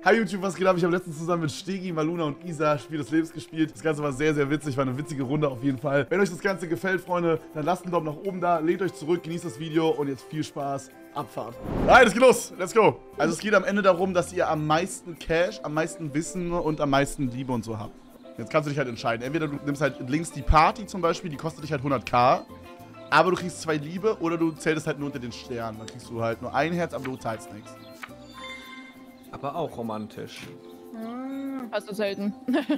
Hi YouTube, was geht ab? Ich habe letztens zusammen mit Stegi, Maluna und Isa Spiel des Lebens gespielt. Das Ganze war sehr, sehr witzig, war eine witzige Runde auf jeden Fall. Wenn euch das Ganze gefällt, Freunde, dann lasst einen Daumen nach oben da, lehnt euch zurück, genießt das Video und jetzt viel Spaß. Abfahrt. Nein, es geht los. Let's go. Also es geht am Ende darum, dass ihr am meisten Cash, am meisten Wissen und am meisten Liebe und so habt. Jetzt kannst du dich halt entscheiden. Entweder du nimmst halt links die Party zum Beispiel, die kostet dich halt 100.000. Aber du kriegst 2 Liebe oder du zählst halt nur unter den Sternen. Dann kriegst du halt nur ein Herz, aber du zahlst nichts. Aber auch romantisch. Hast du selten.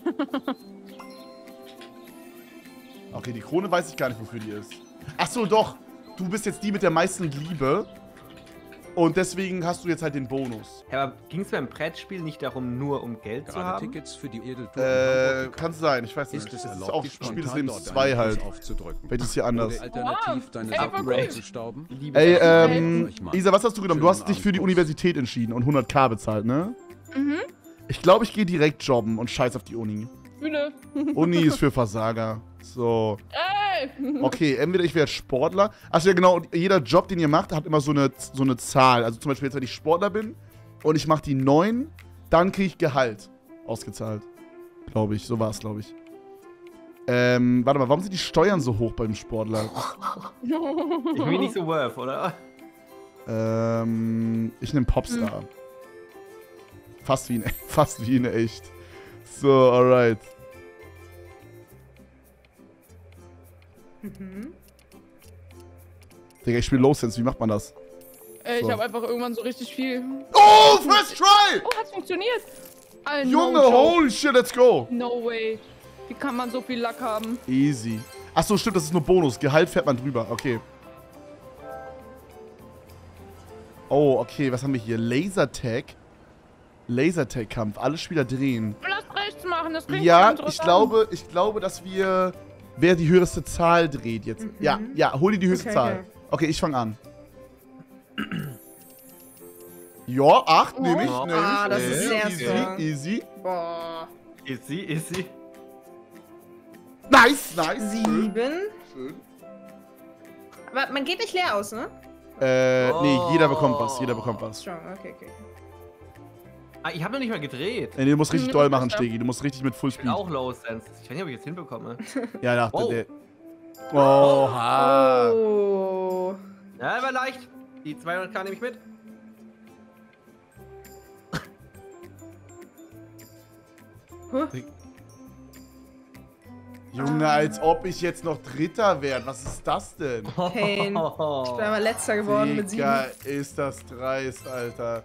Okay, die Krone weiß ich gar nicht, wofür die ist. Ach so, doch. Du bist jetzt die mit der meisten Liebe. Und deswegen hast du jetzt halt den Bonus. Ja, aber ging es beim Brettspiel nicht darum, nur um Geld zu haben? Tickets für die Edeltour Kann sein, ich weiß nicht. ist es Das ist erlaubt, auch die Spiel des spontan Lebens dort 2 einen halt. Fuß aufzudrücken. Vielleicht ist hier anders. Oder alternativ Wow. deine Ey, voll Upgrade cool. zu stauben. Isa, was hast du genommen? Du hast dich für die Universität entschieden und 100.000 bezahlt, ne? Mhm. Ich glaube, ich gehe direkt jobben und scheiß auf die Uni. Bühne. Uni ist für Versager. So. Ey! Okay, entweder ich werde Sportler. Achso, ja genau, und jeder Job, den ihr macht, hat immer so eine Zahl. Also zum Beispiel jetzt, wenn ich Sportler bin und ich mache die 9, dann kriege ich Gehalt ausgezahlt. Glaube ich, so war es, glaube ich. Warte mal, warum sind die Steuern so hoch beim Sportler? Irgendwie nicht so worth, oder? Ich nehme Popstar. Fast wie in echt. So, alright. Digga, ich spiele Low Sense, wie macht man das? Ey, So. ich habe einfach irgendwann so richtig viel. Oh, first try! Oh, hat's funktioniert? Junge, no joke. holy shit, let's go! No way. Wie kann man so viel Lack haben? Easy. Achso, stimmt, das ist nur Bonus. Gehalt fährt man drüber, okay. Oh, okay, was haben wir hier? Lasertag. Lasertag-Kampf, alle Spieler drehen. Lass rechts machen, das klingt Ja, interessant. ich glaube, dass wir... Wer die höchste Zahl dreht jetzt. Ja, hol dir die höchste Zahl. Okay, ich fange an. Ja, 8 nehme ich. Ah, das ist sehr easy, strong. easy. Boah. Easy. Nice, nice. 7. Schön. Aber man geht nicht leer aus, ne? Nee, jeder bekommt was, Strong, okay. Ah, ich habe noch nicht mal gedreht. Nee, du musst richtig doll machen, Stegi. Du musst richtig mit Full Ich bin Speed. auch Low Sense. Ich weiß nicht, ob ich jetzt hinbekomme. Ja, dachte Wow. der. Oha. Oh. Ja, war leicht. Die 200.000 nehme ich mit. Junge, als ob ich jetzt noch Dritter werde. Was ist das denn? Pain. Ich bin aber letzter geworden mit 7. Digga, ist das dreist, Alter.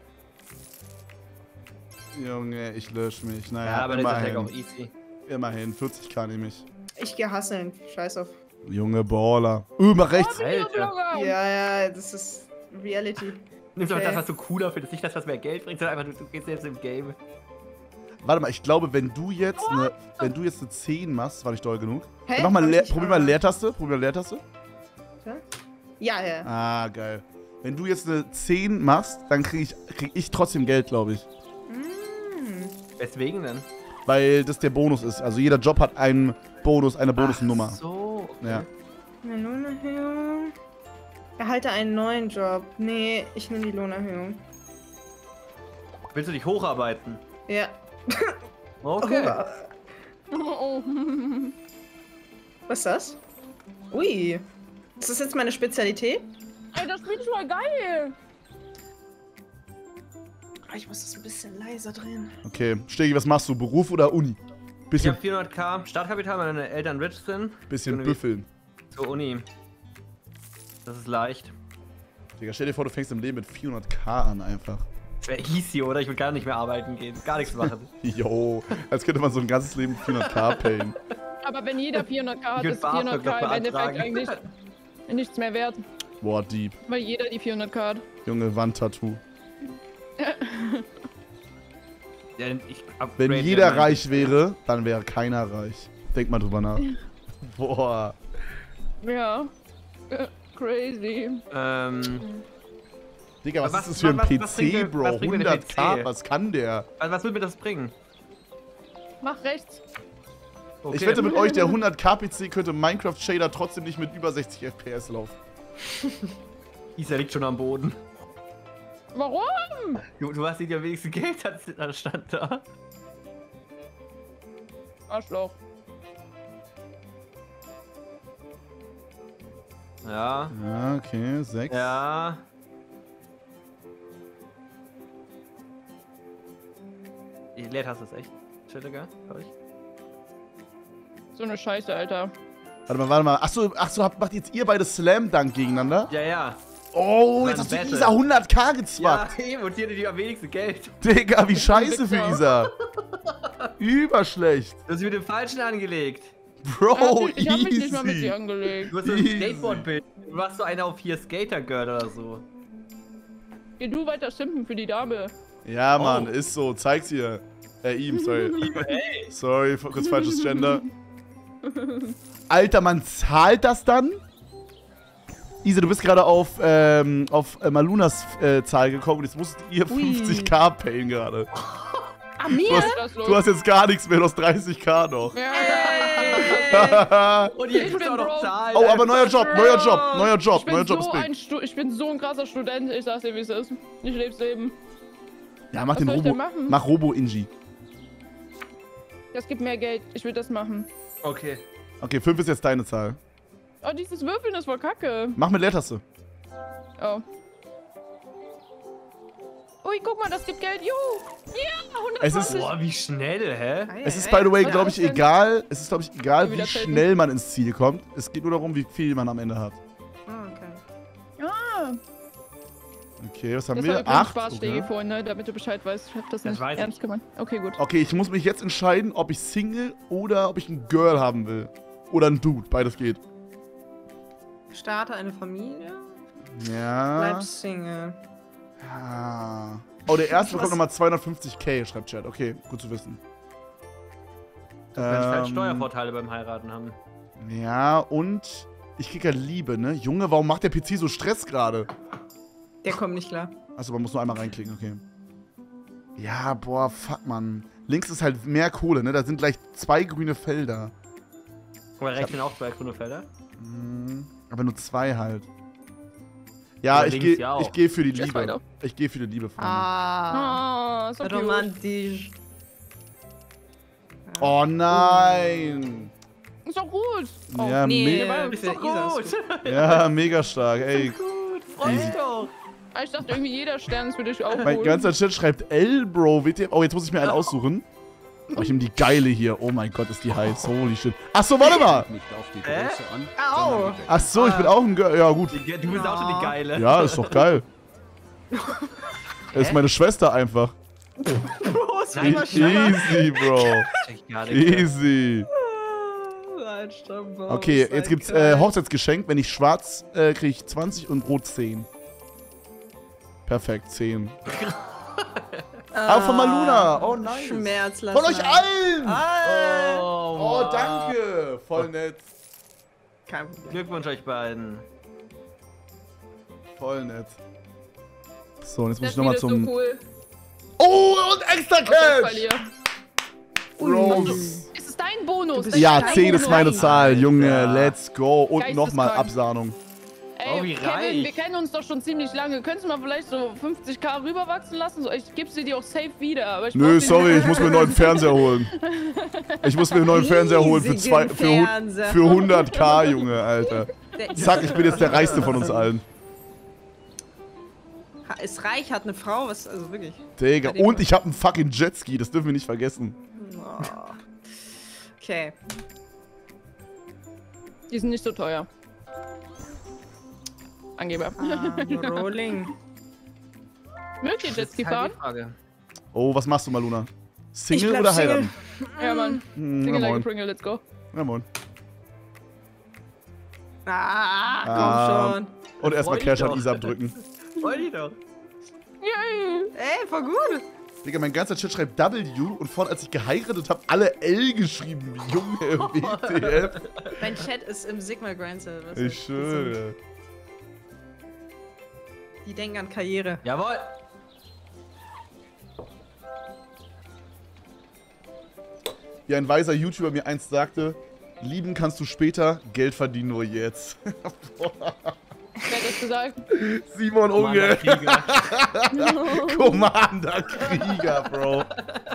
Junge, ich lösche mich. Naja, Ja, aber das ist ja auch immerhin. easy. Immerhin, 40k nehme ich. Ich geh hasseln. Scheiß auf. Junge Baller. Mach rechts. Alter. Ja, das ist Reality. Nimm doch Okay. das, was du cooler findest. Nicht das, was mehr Geld bringt, sondern einfach, du gehst jetzt im Game. Warte mal, ich glaube, wenn du jetzt eine 10 machst, war nicht doll genug. Hä? Mach mal Hab ich nicht, probier mal aber- Leertaste. Probier mal Leertaste. Ja. Ah, geil. Wenn du jetzt eine 10 machst, dann krieg ich trotzdem Geld, glaube ich. Weswegen denn? Weil das der Bonus ist. Also jeder Job hat einen Bonus, eine Bonusnummer. Ach so. Okay. Ja. Eine Lohnerhöhung. Erhalte einen neuen Job. Nee, ich nehme die Lohnerhöhung. Willst du dich hocharbeiten? Ja. Okay. Oh. Was ist das? Ui. Ist das jetzt meine Spezialität? Ey, das Spiel ist voll geil. Ich muss das ein bisschen leiser drehen. Okay, Stegi, was machst du? Beruf oder Uni? Ich Bisschen, habe 400.000 Startkapital, weil meine Eltern rich sind. bisschen Irgendwie- büffeln. Zur Uni. Das ist leicht. Digga, stell dir vor, du fängst im Leben mit 400k an einfach. Das wäre easy, oder? Ich will gar nicht mehr arbeiten gehen. Gar nichts machen. Yo, als könnte man so ein ganzes Leben 400k payen. Aber wenn jeder 400k hat, Ich würd ist 400k im BAföG Endeffekt beantragen. eigentlich nichts mehr wert. Boah, deep. Weil jeder die 400k hat. Junge, Wandtattoo. Ja, ich upgrade Wenn ja jeder mein- reich wäre, dann wäre keiner reich. Denk mal drüber nach. Boah. Ja. Crazy. Digga, was Was- ist das für ein was bringt PC, mir- Bro? was bringt mir der 100k, PC? was kann der? Also, was wird mir das bringen? Mach rechts. Okay. Ich wette mit euch, der 100k PC könnte Minecraft Shader trotzdem nicht mit über 60 FPS laufen. Isa liegt schon am Boden. Warum? Du hast nicht am wenigsten Geld, das stand da. Arschloch. Ja. Ja, okay, 6. Ja. Leert hast du es echt? Chilliger, glaub ich. So eine Scheiße, Alter. Warte mal. Achso, macht jetzt ihr beide Slam Dunk gegeneinander? Ja. Oh, jetzt Dann hast du Battle. Isa 100k Ja, gezwackt. eben, und hier die am wenigsten Geld. Digga, wie scheiße für Isa. Überschlecht. Du hast mit dem Falschen angelegt. Bro, ich hab mich nicht mal mit easy. dir angelegt. Du hast so ein Easy. Skateboard-Bild. Du machst so einer auf hier Skater-Girl oder so. Geh du weiter simpen für die Dame. Ja, Mann, Oh. ist so. Zeig's ihr. Ihm, sorry. Hey. Sorry, kurz falsches Gender. Alter, man zahlt das dann? Isa, du bist gerade auf Malunas Zahl gekommen und jetzt musstet ihr 50k payen gerade. Ah, mir? Du hast jetzt gar nichts mehr, du hast 30k noch. Ja. Und jetzt Ich musst du bin auch noch broke. zahlen. Oh, aber neuer Job ist big. Ich bin so ein krasser Student, ich sag's dir, wie es ist. Ich leb's Leben. Ja, mach Was den soll ich denn Robo. machen? Mach Robo-Inji. Das gibt mehr Geld, ich will das machen. Okay. Okay, 5 ist jetzt deine Zahl. Oh, dieses Würfeln ist voll kacke. Mach mit Leertaste. Oh. Ui, guck mal, das gibt Geld. Juhu. Ja, 120. Es ist- Boah, wie schnell, hä? Es ist, by the way, Was glaube ich, ist denn? egal. Es ist, glaube ich, egal, wie Wieder selten. schnell man ins Ziel kommt. Es geht nur darum, wie viel man am Ende hat. Ah, okay. Ah, Okay, was haben das war wir? übrigens 8. Spaßschläge Okay. vorhin, ne? Damit du Bescheid weißt. Ich hab das Das nicht weiß ernst gemeint. Okay, gut. Okay, ich muss mich jetzt entscheiden, ob ich Single oder ob ich ein Girl haben will. Oder ein Dude, beides geht. Starte eine Familie. Ja. Bleib Single. Ah. Oh, der erste bekommt Was? nochmal 250k, schreibt Chat. Okay, gut zu wissen. Wenn ich halt Steuervorteile beim Heiraten haben. Ja, und ich krieg ja Liebe, ne? Junge, warum macht der PC so Stress gerade? Der kommt nicht klar. Achso, man muss nur einmal reinklicken, okay. Ja, boah, fuck, Mann. Links ist halt mehr Kohle, ne? Da sind gleich 2 grüne Felder. Aber rechts sind auch 2 grüne Felder. Aber nur 2 halt. Ja, Aber ich links gehe ja auch. geh für die Jetzt Liebe. weiter. Ich gehe für die Liebe, Freunde. Ah. So cute. Romantisch. Oh nein! Ist doch gut. Oh. Ja, Nee, Ist für doch Isa gut. ist gut. ja, mega stark, ey. Gut, freu dich doch. Ich dachte irgendwie, jeder Stern ist für dich auch Mein gut. ganzer Chat schreibt L, Bro. WTF. Oh, jetzt muss ich mir einen aussuchen. Oh, ich nehme die geile hier. Oh mein Gott, ist die heiß. Holy shit. Achso, warte mal. Nicht auf die Größe an, Au. sondern die Achso, ich bin auch ein Girl. Ja, gut. Du bist auch schon die Geile. Ja, ist doch geil. Das ist meine Schwester einfach. Nein, Easy, Bro. check gar nicht. Easy. Okay, jetzt gibt's Hochzeitsgeschenk. Wenn ich schwarz kriege ich 20 und rot 10. Perfekt, 10. Ah, von Maluna. Oh, nice. Schmerzlass. Von euch allen. Oh, Oh, wow. danke. Voll nett. Kein Problem. Glückwunsch euch beiden. Voll nett. So, und jetzt muss Das ich nochmal Spiel zum... ist so cool. Oh, und extra Was ist bei Cash. dir? Rose. Ist es dein Bonus? bist Ja, Dein 10 ist meine Bonus. Zahl. Junge, Ja. let's go. Und Geisteskrank. nochmal Absahnung. Ey, Oh, wie Kevin, reich. wir kennen uns doch schon ziemlich lange. Könntest du mal vielleicht so 50k rüberwachsen lassen? So, ich gebe sie dir auch safe wieder. Aber ich Nö, brauch sie sorry, ich muss mir einen neuen Fernseher holen. Ich muss mir einen neuen Fernseher holen für, Riesigen für Fernseher. 100k, Junge, Alter. Der Zack, ich bin jetzt der Reichste von uns allen. ist reich, hat eine Frau, was, also wirklich. Digga, und ich habe einen fucking Jetski, das dürfen wir nicht vergessen. Oh. Okay. Die sind nicht so teuer. Angeber. Rolling. Mögt ihr Jetski halt fahren? die Frage. Oh, was machst du, Maluna? Single bleib oder Single. heiraten? Ja, Mann. Hm, Single na like a moin. Pringle, let's go. Na moin. Komm schon. Und erstmal Freu dich Cash an doch. Isa abdrücken. Freu dich doch. Yay! Ey, voll gut. Digga, mein ganzer Chat schreibt W und vorhin, als ich geheiratet habe, alle L geschrieben. Junge, WTF. Mein Chat ist im Sigma Grand Service. Ich schwöre. Die denken an Karriere. Jawohl. Wie ein weiser YouTuber mir einst sagte, lieben kannst du später, Geld verdienen nur jetzt. Wer das gesagt. Simon Unge. Krieger. Commander Krieger, Bro.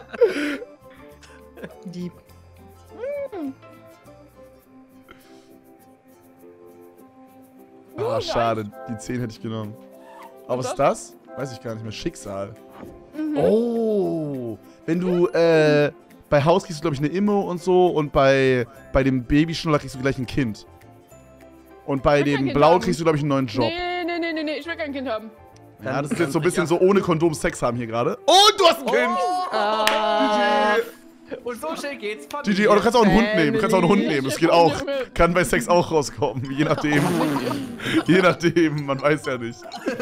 Dieb. Ah, schade. Die 10 hätte ich genommen. Aber was ist das? Weiß ich gar nicht mehr. Schicksal. Oh. Wenn du, bei Haus kriegst du, glaube ich, eine Immo und so. Und bei dem Babyschnuller kriegst du gleich ein Kind. Und bei Ich will dem kein Kind Blau haben. kriegst du, glaube ich, einen neuen Job. Nee, ich will kein Kind haben. Ja, das ist jetzt so ein bisschen so ohne Kondom Sex haben hier gerade. Und du hast ein Kind! Und so schnell geht's. GG, oh, du kannst auch einen Hund nehmen. Du kannst auch einen Hund nehmen. Das geht auch. Kann bei Sex auch rauskommen. Je nachdem. Je nachdem. Man weiß ja nicht.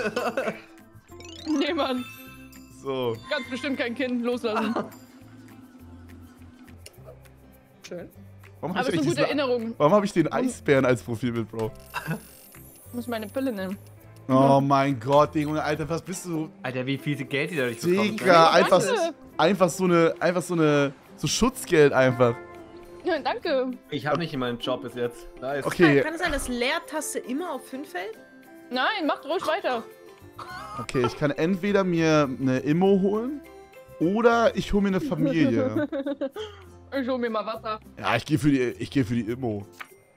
Nee, Mann. So. Ganz bestimmt kein Kind loslassen. Schön. Warum Aber habe es ich, ist eine gute Erinnerung. warum hab ich den Eisbären als Profilbild, Bro? Ich muss meine Pille nehmen. Oh mein Gott, Junge, Alter, was bist du? Alter, wie viel Geld die dadurch bekommen. Digga, Danke. einfach so Schutzgeld einfach. Ja, danke. Ich habe nicht in meinem Job bis jetzt. Nice. Okay, Kann es sein, dass Leertaste immer auf 5 fällt? Nein, macht ruhig weiter. okay, ich kann entweder mir eine Immo holen oder ich hole mir eine Familie. Ich hol mir mal Wasser. Ja, ich gehe für die Immo.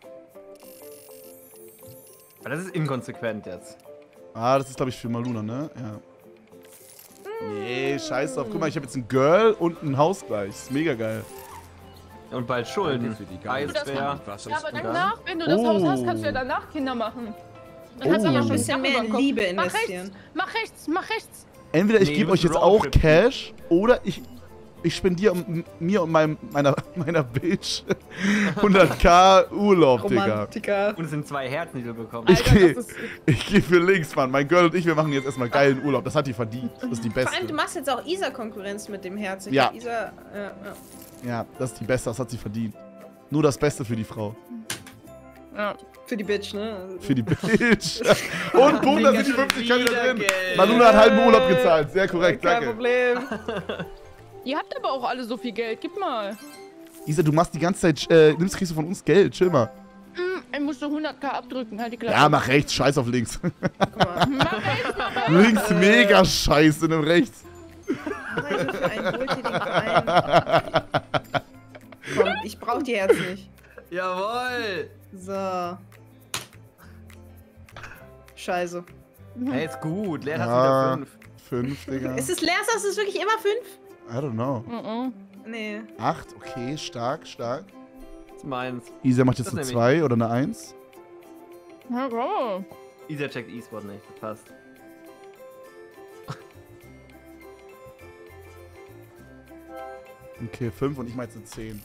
Aber das ist inkonsequent jetzt. Ah, das ist, glaube ich, für Maluna, ne? Ja. Nee, scheiß drauf. Guck mal, ich habe jetzt ein Girl und ein Haus gleich. Das ist mega geil. Und bald Schulden. Für die Geister. Eisbär. Ja, aber danach, wenn du das Oh. Haus hast, kannst du ja danach Kinder machen. Dann kannst du Oh. noch Ein bisschen mehr in Liebe investieren. Mach rechts. Entweder ich Nee, gebe du euch musst jetzt auch Roadtrip. Cash oder ich spendiere mir und meiner Bitch 100k Urlaub, Digga. Romantiker. Und es sind 2 Herzen, die du bekommst. Ich gehe das ist- für links, Mann. Mein Girl und ich, wir machen jetzt erstmal geilen Urlaub. Das hat die verdient. Das ist die Vor allem, du beste. machst jetzt auch Isa-Konkurrenz mit dem Herz. Ich Ja. glaub, Isa, Ja, das ist die beste. Das hat sie verdient. Nur das Beste für die Frau. Ja. für die Bitch, ne? Für die Bitch. Und boom, da sind die 50k wieder drin. Geld. Maluna hat halben Urlaub gezahlt. Sehr korrekt, Kein danke. Problem. Ihr habt aber auch alle so viel Geld. Gib mal. Isa, du machst die ganze Zeit, kriegst du von uns Geld. Chill mal. Ich musste 100k abdrücken. Halt die Klappe. Ja, mach rechts, scheiß auf links. Guck mal. Mach rechts, mach rechts. Links mega scheiße, nimm rechts. Arbeite für einen wohltätigen Verein. Komm, ich brauch die Herz nicht. Jawohl. So. Scheiße. Hey, ist gut. Leer hast Ja. wieder 5, 5. Digga. Ist es leer? Ist es wirklich immer 5? I don't know. Nee. 8, okay, stark. Das ist meins. Isa macht jetzt Das eine nehm ich. 2 oder eine 1. Ja, komm. Isa checkt E-Sport nicht. Das passt. Okay, 5 und ich mach jetzt eine 10.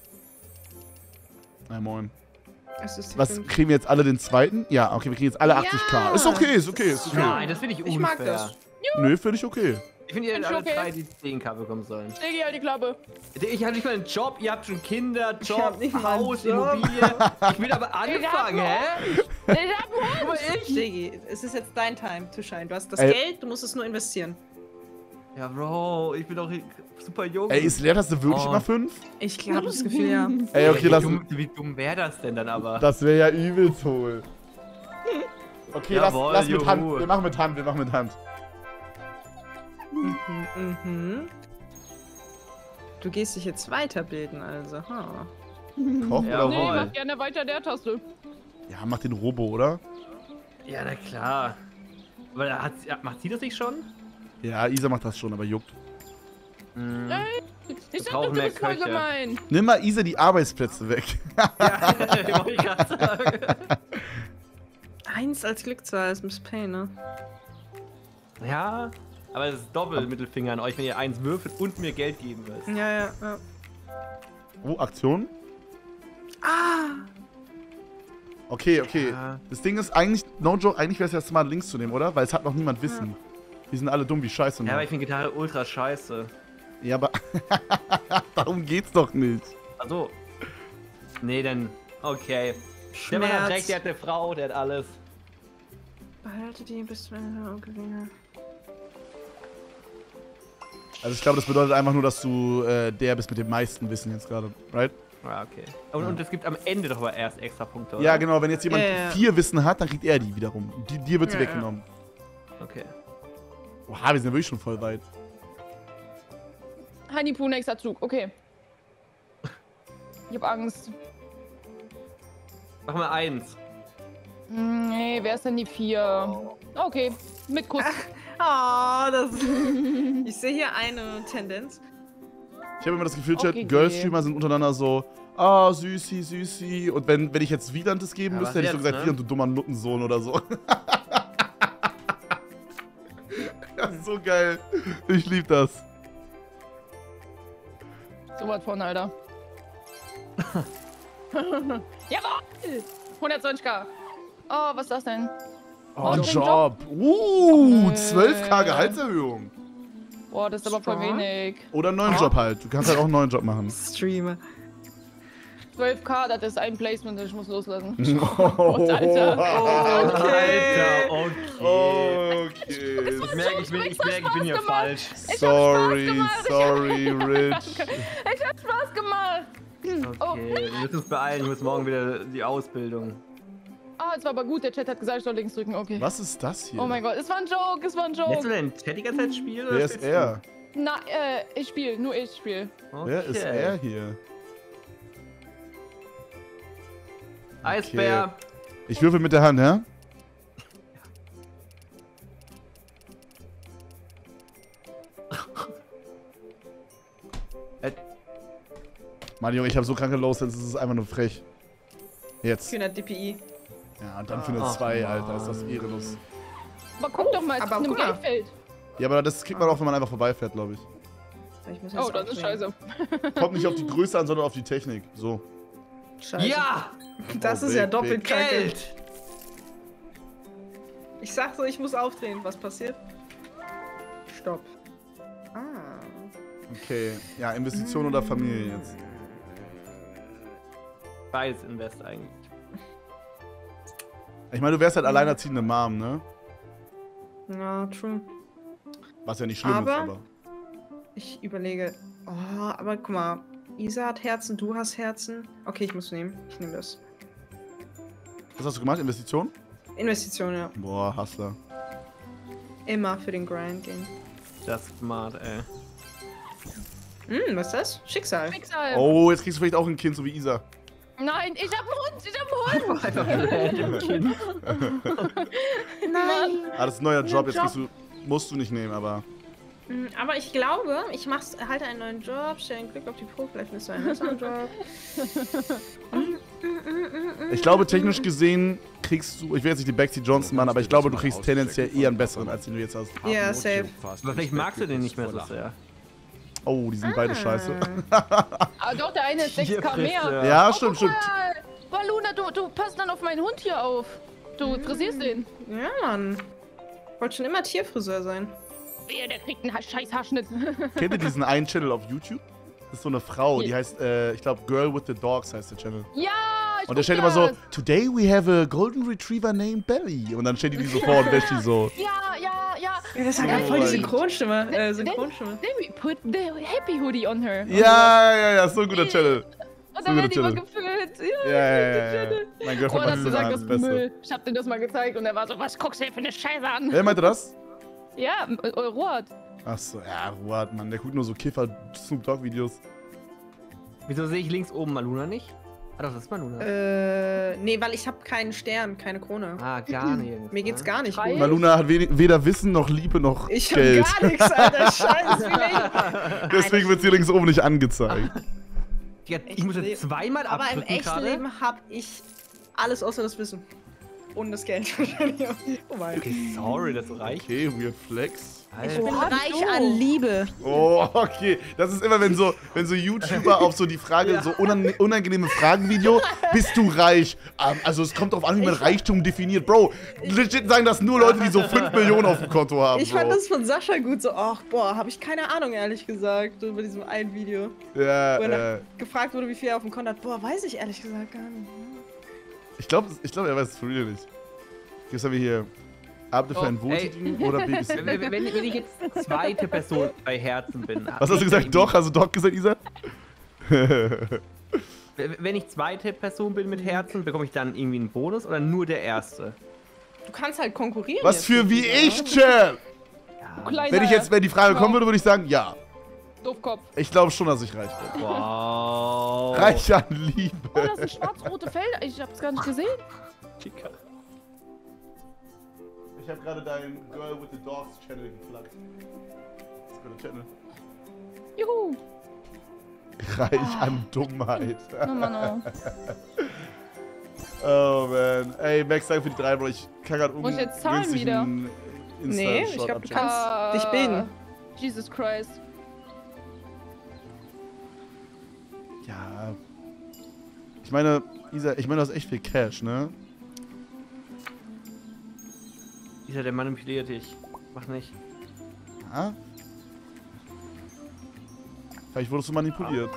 Na moin. Es ist die Was, 5. kriegen wir jetzt alle den zweiten? Ja, okay, wir kriegen jetzt alle 80k. Ja. Ist okay, ist okay, ist okay. Nein, das finde ich unfair. Ich mag das. Nö, finde ich okay. Ich finde, ihr hättet Find ich alle okay. 3 die 10k bekommen sollen. Stegi halt die Klappe. Ich habe nicht mal einen Job, ihr habt schon Kinder, hab Job, nicht mal einen Haus, Job. Immobilie. Ich will aber anfangen, hä? Ich hab einen Guck mal, ich. Stegi, es ist jetzt dein Time to shine. Du hast das Ey. Geld, du musst es nur investieren. Ja, Bro, ich bin doch super jung. Ey, ist Leertaste wirklich Oh. immer 5? Ich habe das Gefühl, ja. Ey, okay, lass uns. Wie dumm wäre das denn dann aber? Das wäre ja übelst hohl. Okay, Jawohl, lass mit Hand. juhu. Wir machen mit Hand. Mhm. Du gehst dich jetzt weiterbilden, also. Ha. Koch Ja, oder Nee, Roll? mach gerne weiter der Taste. Ja, mach den Robo, oder? Ja, na klar. Aber macht sie das nicht schon? Ja, Isa macht das schon, aber juckt. Hm. Ich sag brauchen doch, du mehr bist voll Köche. gemein. Nimm mal Isa die Arbeitsplätze weg. Ja, wollte ich gerade sagen. 1 als Glückszahl ist Miss Payne, ne? Ja, aber das ist Doppelmittelfinger an euch, wenn ihr 1 würfelt und mir Geld geben müsst. Ja. Oh, Aktion? Ah! Okay. Ja. Das Ding ist eigentlich, no joke, eigentlich wäre es ja smart, links zu nehmen, oder? Weil es hat noch niemand Wissen. Die sind alle dumm wie Scheiße. Ja, noch. aber ich finde Gitarre ultra scheiße. Ja, aber darum geht's doch nicht. Also. Nee, dann. Okay. Der Mann hat Schmerz. recht, der hat eine Frau, der hat alles. Behalte die bis zu einer Gewinne. Also ich glaube, das bedeutet einfach nur, dass du der bist mit dem meisten Wissen jetzt gerade, right? Ja, okay. Und es gibt am Ende doch aber erst extra Punkte, oder? Ja, genau, wenn jetzt jemand Ja. 4 Wissen hat, dann kriegt er die wiederum. Dir wird sie Ja, weggenommen. Okay. Oha, wir sind ja wirklich schon voll weit. Honeypoo, nächster Zug. Okay. Ich hab Angst. Mach mal 1. Nee, wer ist denn die 4? Okay, mit Kuss. Oh, das. Ich sehe hier eine Tendenz. Ich habe immer das Gefühl, Chat, Okay, Girl-Streamer sind untereinander so, ah, süßi, süßi. Und wenn ich jetzt Wieland das geben Ja, müsste, was hätte ich so jetzt, gesagt, ne? Wieland, du dummer Nuttensohn oder so. Das ist so geil. Ich lieb das. So was von, Alter. Jawohl! 120k. Oh, was ist das denn? Oh, ein den Job. Nö. 12k Gehaltserhöhung. Boah, das ist aber voll Strong. wenig. Oder einen neuen Job halt. Du kannst halt auch einen neuen Job machen. Streamer. 12k, das ist ein Placement, ich muss loslassen. Oh, Alter. Alter, okay. Okay. Ich merke, ich bin hier Spaß falsch. Sorry, sorry, Rich. Ich hab Spaß gemacht. Okay, wir müssen uns beeilen. Ich muss morgen wieder die Ausbildung. Ah, es war aber gut, der Chat hat gesagt, ich soll links drücken, okay. Was ist das hier? Oh mein Gott, es war ein Joke, es war ein Lässt du Joke. denn Chat die ganze Zeit spielen? oder Wer ist spielst er? Na, ich spiele, nur ich spiele. du? Wer ist Okay. er hier? Eisbär. Ich würfel mit der Hand, ja? Mann, Junge, ich habe so kranke Lows, das ist einfach nur frech. Jetzt. 400 DPI. Ja, und dann für eine 2, Alter, ist das ehrenlos. Aber guck doch mal, es Aber ist in einem guck mal. Geldfeld. Ja, aber das kriegt man auch, wenn man einfach vorbeifährt, glaube ich. Ich muss jetzt Oh, das ist scheiße. Kommt nicht auf die Größe an, sondern auf die Technik. So. Scheiße. Ja! Das Oh, ist ja big, doppelt big. kacke. Geld! Ich sag so, ich muss aufdrehen. Was passiert? Stopp. Ah. Okay. Ja, Investition oder Familie jetzt? Beides Invest eigentlich. Ich meine, du wärst halt alleinerziehende Mom, ne? Ja, true. Was ja nicht schlimm Aber- ist, aber. Ich überlege. Oh, aber guck mal. Isa hat Herzen, du hast Herzen. Okay, ich muss nehmen. Ich nehme das. Was hast du gemacht? Investition? Investition, ja. Boah, Hustler. Immer für den Grind gehen. Das ist smart, ey. Was ist das? Schicksal. Schicksal. Oh, jetzt kriegst du vielleicht auch ein Kind, so wie Isa. Nein, ich hab einen Hund, ich hab einen Hund. Nein. Ah, das ist ein neuer Job, jetzt Job. kriegst du. Musst du nicht nehmen, aber. Aber ich glaube, ich halte einen neuen Job, stelle einen Klick auf die Pro, vielleicht ist es ein besserer Job. Ich glaube, technisch gesehen kriegst du. Ich will jetzt nicht die Backseat Johnson machen, aber ich glaube, du kriegst tendenziell eher einen besseren, als den du jetzt hast. Ja, safe. Aber vielleicht magst du den nicht mehr so sehr. Oh, die sind beide scheiße. Ah, doch, der eine ist 6k mehr. Ja, Oh, stimmt, guck stimmt. mal. Baluna, du passt dann auf meinen Hund hier auf. Du frisierst den. Ja, Mann. Wollte schon immer Tierfriseur sein. Wehe, der kriegt einen scheiß Haarschnitt. Kennt ihr diesen einen Channel auf YouTube? Das ist so eine Frau, die heißt, ich glaube, Girl with the Dogs heißt der Channel. Ja, ich Und der guck stellt immer so, das. Today we have a golden retriever named Belly. Und dann stellt die so vor und wäscht die so. Ja. Ja, das ist Oh, halt voll die Alter. Synchronstimme. Then Synchronstimme. we put the happy hoodie on her. Ja, so ein guter Channel. Und dann werden die so mal guter gefüllt. Ja. Mein Oh, Girlfriend das macht du sagst, das das ist Beste. Müll. Ich hab dir das mal gezeigt und er war so, was guckst du dir für eine Scheiße an? Wer meinte das? Ja, Rohat. Achso, ja, Ruat, Mann. Der guckt nur so Kiffer-Snoop Dogg-Videos. Wieso sehe ich links oben Maluna nicht? Ah doch, das ist Maluna. Nee, weil ich habe keinen Stern, keine Krone. Ah, gar nicht. Mir geht's gar nicht Drei? gut. Maluna hat weder Wissen noch Liebe noch Ich hab Geld. gar nichts, Alter. Scheiße, wie lame. Deswegen wird sie links oben nicht angezeigt. Ich muss jetzt zweimal Aber im abdrücken echten gerade. Leben habe ich alles außer das Wissen. Und das Geld. Oh mein. Okay, sorry, das reicht. Okay, weird flex. Ich Alter. bin Oha, reich du. an Liebe. Oh, okay. Das ist immer, wenn so YouTuber auf so die Frage, so unangenehme Fragenvideo, bist du reich? Also es kommt drauf an, wie man Reichtum definiert. Bro, legit sagen das nur Leute, die so 5 Millionen auf dem Konto haben, Ich Bro. fand das von Sascha gut, so, ach, boah, habe ich keine Ahnung, ehrlich gesagt, über diesem einen Video. Wo er Ja, gefragt wurde, wie viel er auf dem Konto hat. Boah, weiß ich ehrlich gesagt gar nicht. ich glaube, er weiß es for real nicht. Jetzt haben wir hier Abende für Oh, einen Wohltätigen oder Babys. Wenn ich jetzt zweite Person bei Herzen bin. Was hast du gesagt? Doch? Hast du doch gesagt, Isa? Wenn ich zweite Person bin mit Herzen, bekomme ich dann irgendwie einen Bonus oder nur der erste? Du kannst halt konkurrieren. Was jetzt für mit wie dieser, ich, ne? Chat! Kleiner Wenn die Frage kommen würde, würde ich sagen, ja. Doofkopf. Ich glaube schon, dass ich reich bin. Wow. Reich an Liebe. Oh, das sind schwarz-rote Felder. Ich hab's gar nicht gesehen. Chica. Ich habe gerade deinen Girl with the Dogs Channel geflaggt. Das ist der Channel. Juhu. Reich an Dummheit. Oh Mann, oh. Oh man. Ey, Max, danke für die 3, Bro. Ich kann gerade Muss ich jetzt zahlen wieder? Nee, ich glaube, du kannst dich bilden. Jesus Christ. Ja. Ich meine, Isa, du hast echt viel Cash, ne? Isa, der manipuliert dich. Mach nicht. Ja? Vielleicht wurdest du manipuliert.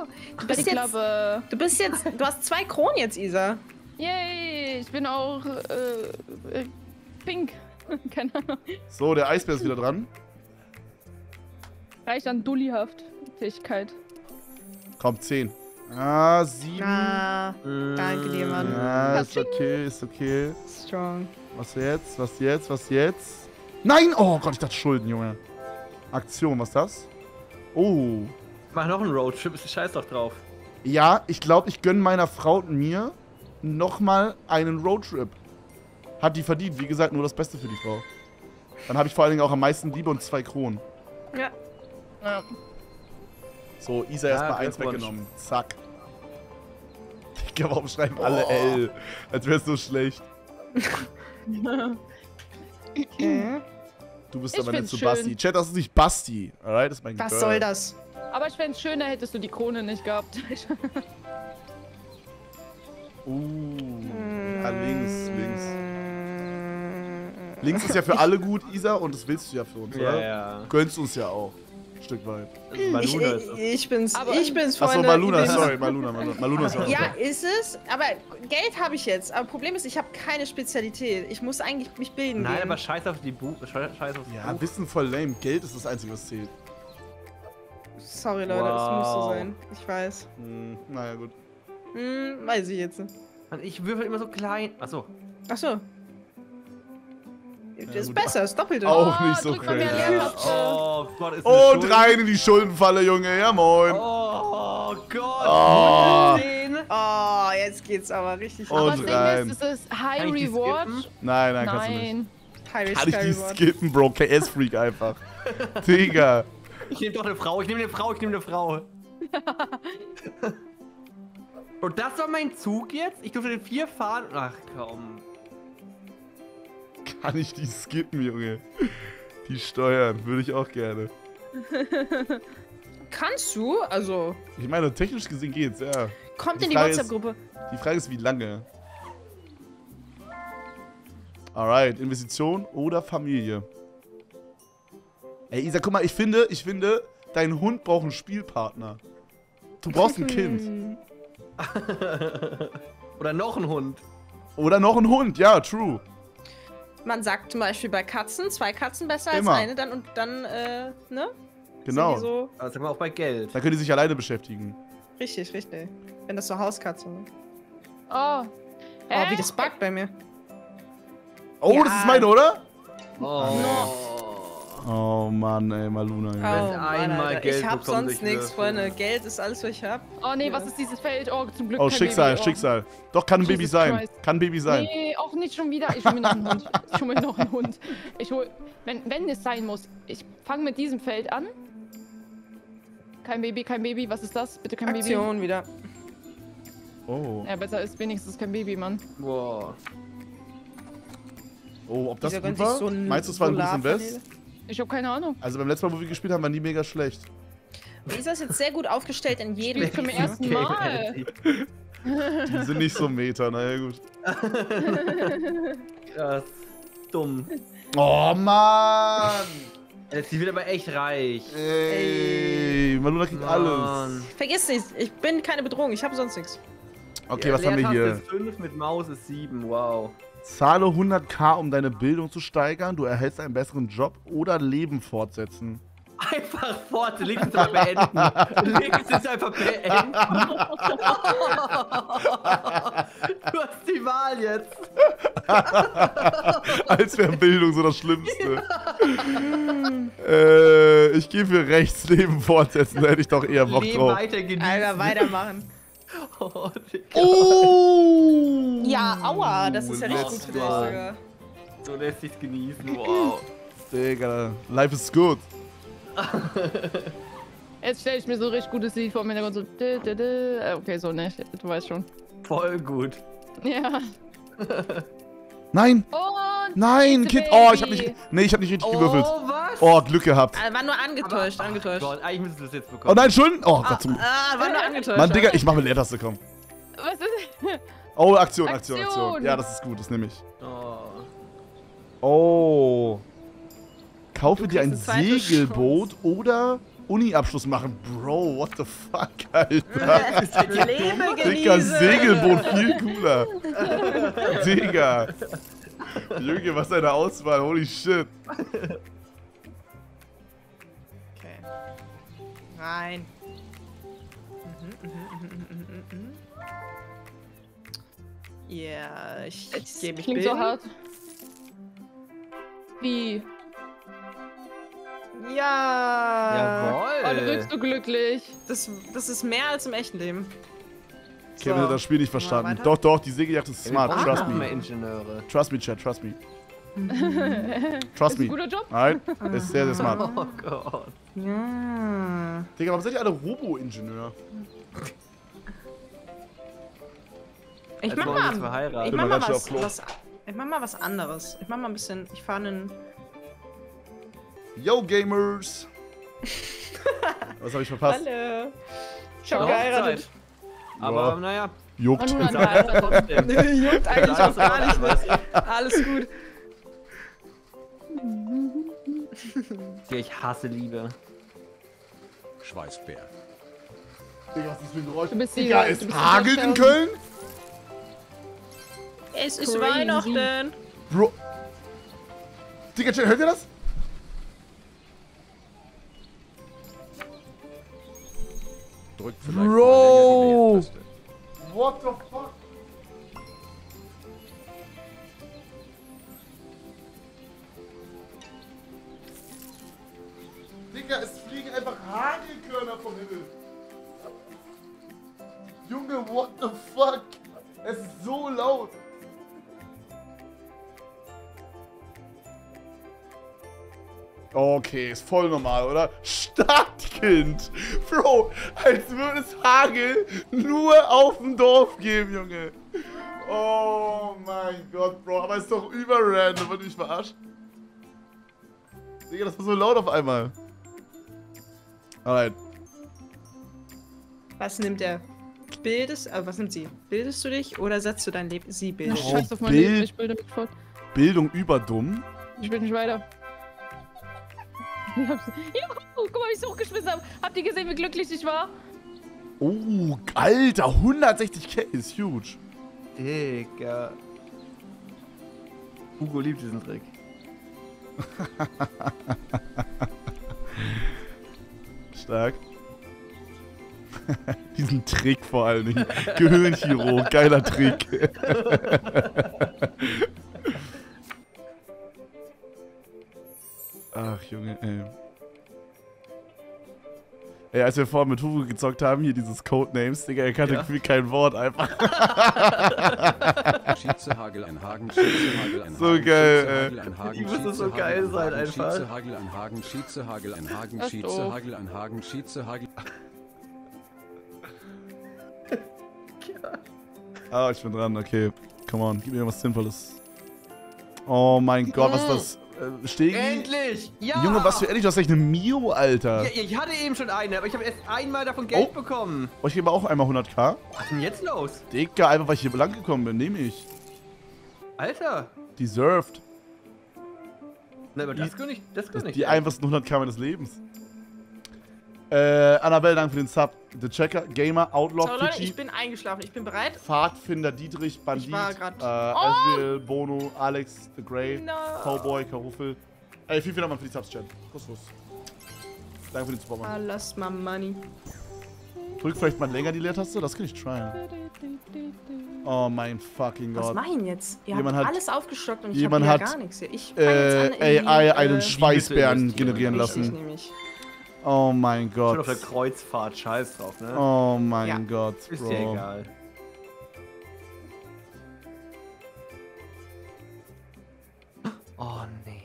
Du hast 2 Kronen jetzt, Isa. Yay, ich bin auch pink. Keine Ahnung. So, der Eisbär ist wieder dran. Reicht an Dullihaftigkeit. Kommt 10. Ah, 7. Ah, danke dir, Mann. Ja, ist okay, ist okay. Strong. Was jetzt? Was jetzt? Was jetzt? Nein! Oh Gott, ich dachte Schulden, Junge. Aktion, was ist das? Oh. Mach noch einen Roadtrip, ist scheiß doch drauf. Ja, ich glaube, ich gönne meiner Frau und mir nochmal einen Roadtrip. Hat die verdient. Wie gesagt, nur das Beste für die Frau. Dann habe ich vor allen Dingen auch am meisten Liebe und 2 Kronen. Ja. Ja. So, Isa erstmal 1 weggenommen. Zack. Digga, warum schreiben alle L? Als wäre es so schlecht. Okay. Du bist Ich aber nicht find's zu schön. Basti. Chat, das ist nicht Basti. Alright, das ist mein Was Girl. soll das? Aber ich fänd's schöner, hättest du die Krone nicht gehabt. Ja, links. Links ist ja für alle gut, Isa, und das willst du ja für uns, oder? Ja. Gönnst uns ja auch. Ein Stück weit. Maluna ist das. Ich bin's, Achso, Freunde. Maluna, sorry, Maluna ist auch Ja, super. ist es. Aber Geld habe ich jetzt. Aber Problem ist, ich habe keine Spezialität. Ich muss eigentlich mich bilden Nein, gehen. aber scheiß auf die Buch. Scheiß auf das Ja, Buch. Wissen voll lame. Geld ist das Einzige, was zählt. Sorry, Leute, das muss so sein. Ich weiß. Naja, gut. Weiß ich jetzt. Mann, ich würfel immer so klein. Achso. Achso. Das ist gut. besser, das Doppelte. Auch nicht so drück mal mehr crazy. Leertaste. Oh Gott, ist Und rein in die Schuldenfalle, Junge. Ja, moin. Oh Gott. Oh. 10. Oh, jetzt geht's aber richtig Und Aber das rein. Ding ist, es ist High Kann ich die Reward. skippen? Nein, kannst du nicht. Nein. High Kann ich Risk, die High Reward. skippen, Bro? KS-Freak einfach. Digga. Ich nehme doch eine Frau. Ich nehme eine Frau. Und das war mein Zug jetzt? Ich durfte den 4 fahren. Ach komm. Kann ich die skippen, Junge? Die steuern, würde ich auch gerne. Kannst du? Also, Ich meine, technisch gesehen geht's, ja. kommt Die in die Frage ist- WhatsApp-Gruppe. Die Frage ist, wie lange? Alright, Investition oder Familie? Ey, Isa, guck mal, ich finde, dein Hund braucht einen Spielpartner. Du brauchst ein Kind. Oder noch ein Hund. Oder noch ein Hund, ja, true. Man sagt zum Beispiel bei Katzen, 2 Katzen besser Immer. als eine, dann, ne? Genau. Sind die so Das sagen wir auch bei Geld. Da können die sich alleine beschäftigen. richtig. Wenn das so Hauskatzen sind. Oh. Oh, wie das buggt bei mir. Oh, Ja. das ist meine, oder? Oh. Oh Mann, ey, Maluna. Junge. einmal Alter. Geld Ich hab bekommen sonst durch nichts, Würfel. Freunde. Geld ist alles, was ich hab. Oh nee, was ist dieses Feld? Oh, zum Glück Oh, kein Schicksal, Baby. Oh. Schicksal. Doch, kann ein Baby Jesus sein. Christ. Kann ein Baby sein. Nee, auch nicht schon wieder. Ich hol mir noch einen Hund. Ich hol mir noch einen Hund. Ich hol. Wenn es sein muss. Ich fange mit diesem Feld an. Kein Baby. Was ist das? Bitte kein Aktion wieder. Oh. Baby. Ja, besser ist wenigstens kein Baby, Mann. Boah. Oh, ob das Dieser gut gönnt sich war? so ein Meinst du, es war ein gutes Solarpanel. Invest? Ich hab keine Ahnung. Also beim letzten Mal, wo wir gespielt haben, waren die mega schlecht. Lisa ist jetzt sehr gut aufgestellt in jedem Spielst zum ersten Mal. Die sind nicht so Meta, naja gut. Krass. Dumm. Oh Mann! Sie wird aber echt reich. Ey, Maluna kriegt alles. Mann. Vergiss nicht, ich bin keine Bedrohung, ich habe sonst nichts. Okay, was haben wir Leertaste hier? ist 5, mit Maus ist 7, wow. Zahle 100.000, um deine Bildung zu steigern. Du erhältst einen besseren Job oder Leben fortsetzen. Einfach fort, leg es mal beenden. Leg es jetzt einfach beenden. Du hast die Wahl jetzt. Als wäre Bildung so das Schlimmste. Ich gehe für rechts Leben fortsetzen, da hätte ich doch eher Bock Leben drauf. weiter genießen. Alter, weitermachen. Oh, Digga. Oh! Ja, aua, das ist ja richtig Let's gut für dich go. sogar. So lässt sich's genießen, wow. Digga, life is good. Jetzt stelle ich mir so ein richtig gutes Lied vor im Hintergrund. So. Okay, so nicht. Du weißt schon. Voll gut. Ja. Nein! Und Nein, it's a Kind! Oh, ich hab baby. nicht. Nee, ich hab nicht richtig gewürfelt. Oh, was? Oh, Glück gehabt. War nur angetäuscht, Ach angetäuscht. Gott, eigentlich müsstest du das jetzt bekommen. Oh nein, schon? Oh Gott, zum. War nur angetäuscht. Mann, Digga, ich mach mit Leertaste, komm. Was ist? Oh, Aktion, Aktion, Aktion. Aktion. Ja, das ist gut, das nehme ich. Oh. Oh. Kaufe dir ein kriegst eine zweite Segelboot oder Uni-Abschluss machen. Bro, what the fuck, Alter. Lebe Digga, genieße. Segelboot, viel cooler. Digga. Junge, was eine Auswahl, holy shit. Okay. Rein. Ja, ich gebe mich Klingt so bilden. hart. Wie? Ja. Oh, du Jawohl. wirkst so glücklich. Das ist mehr als im echten Leben. Kevin hat das Spiel nicht verstanden. weiter? Doch, doch, die Segeljagd ist Wir smart. brauchen Trust noch mehr me. Ingenieure. Trust me, Chat, trust me. Trust Ist ein me. guter Job. Nein, ist sehr, sehr smart. Oh Gott. Ja. Digga, warum seid ihr alle Robo-Ingenieur? Ich Als mach wollen wir uns mal, verheiraten. ich Bin mach mal mal ganz schön auf was, ich mach mal was anderes. Ich mach mal ein bisschen, ich fahre einen... Yo, Gamers! Was habe ich verpasst? Hallo. Ich hab Doch, geheiratet. Zeit. Aber Ja. naja. Juckt. Und nun Sag das an trotzdem. Juckt eigentlich Sag auch gar das nicht mehr. was. Alles gut. Ja, ich hasse Liebe. Schweißbär. Digga, was ist das für ein Geräusch? Du bist Digga, Sieger, es du bist hagelt in Sieger. Köln? Es ist Crazy. Weihnachten. Bro. Digga, Chat, hört ihr das? Drückt vielleicht Bro. mal länger die Leertaste. What the fuck? Digga, es fliegen einfach Hagelkörner vom Himmel. Junge, what the fuck? Es ist so laut. Okay, ist voll normal, oder? Stadtkind! Bro, als würde es Hagel nur auf dem Dorf geben, Junge. Oh mein Gott, Bro, aber ist doch überrandom, wenn du mich verarscht. Digga, das war so laut auf einmal. Alright. Was nimmt er? Was nimmt sie? Bildest du dich oder setzt du dein Leben? Sie Ach, bildet. scheiß auf mein Bild. Leben, ich bilde mich fort. Bildung überdumm. Ich will nicht weiter. Ich hab's. Juhu, guck mal, wie ich es hochgeschmissen habe. Habt ihr gesehen, wie glücklich ich war? Oh, Alter, 160k ist huge. Digga. Hugo liebt diesen Trick. Stark. Diesen Trick vor allen Dingen. Gehirnchirurg, geiler Trick. Ach, Junge, ey. Ey, als wir vorhin mit Hugo gezockt haben, hier dieses Codenames, Digga, er kannte Ja. gefühlt kein Wort einfach. Schiezehagel ein Hagen, Schiezehagel ein So Hagen, geil, Schiezehagel ein Hagen, Die müssen so Schiezehagel geil ein sein Hagen, einfach. Schiezehagel ein Hagen, Schiezehagel ein Hagen, Das ist doof. Schiezehagel ein Hagen, Schiezehagel. Ah, ich bin dran, okay. Come on, gib mir was Sinnvolles. Oh mein Gott, was ist das? Stegi? Endlich! Ja! Junge, was für ehrlich, du hast echt eine Mio, Alter. Ja, ich hatte eben schon eine, aber ich habe erst einmal davon Geld Oh. bekommen. Oh, ich gebe auch einmal 100k. Was ist denn jetzt los? Digga, einfach weil ich hier lang gekommen bin, nehme ich. Alter! Deserved. Na, aber das kann ich. Das kann ich. Die einfachsten 100k meines Lebens. Annabelle, danke für den Sub. The Checker, Gamer, Outlaw, So, Leute, Fidschi, ich bin eingeschlafen. Ich bin bereit. Pfadfinder, Dietrich, Bandit, Ich war grad- Asriel, Bono, Alex, The Grey, No. Cowboy, Karuffel. Ey, vielen Dank Mann für die Subs, Chat. Kuss, Kuss. Danke für den Support, Mann. Ah, lasst mal Money. Drück vielleicht mal länger die Leertaste, das kann ich tryen. Oh mein fucking Was Gott. mach ich denn jetzt? Ihr Jemand habt hat- alles aufgestockt und ich jemand hab wieder hat, gar nichts hier. Ich fang jetzt an, in AI die, einen Schweißbären investieren. generieren ich lassen. nehme ich. Oh mein Schon auf Gott. der Kreuzfahrt, scheiß drauf, ne? Oh mein Ja. Gott, Ist dir Bro. egal. Oh nee.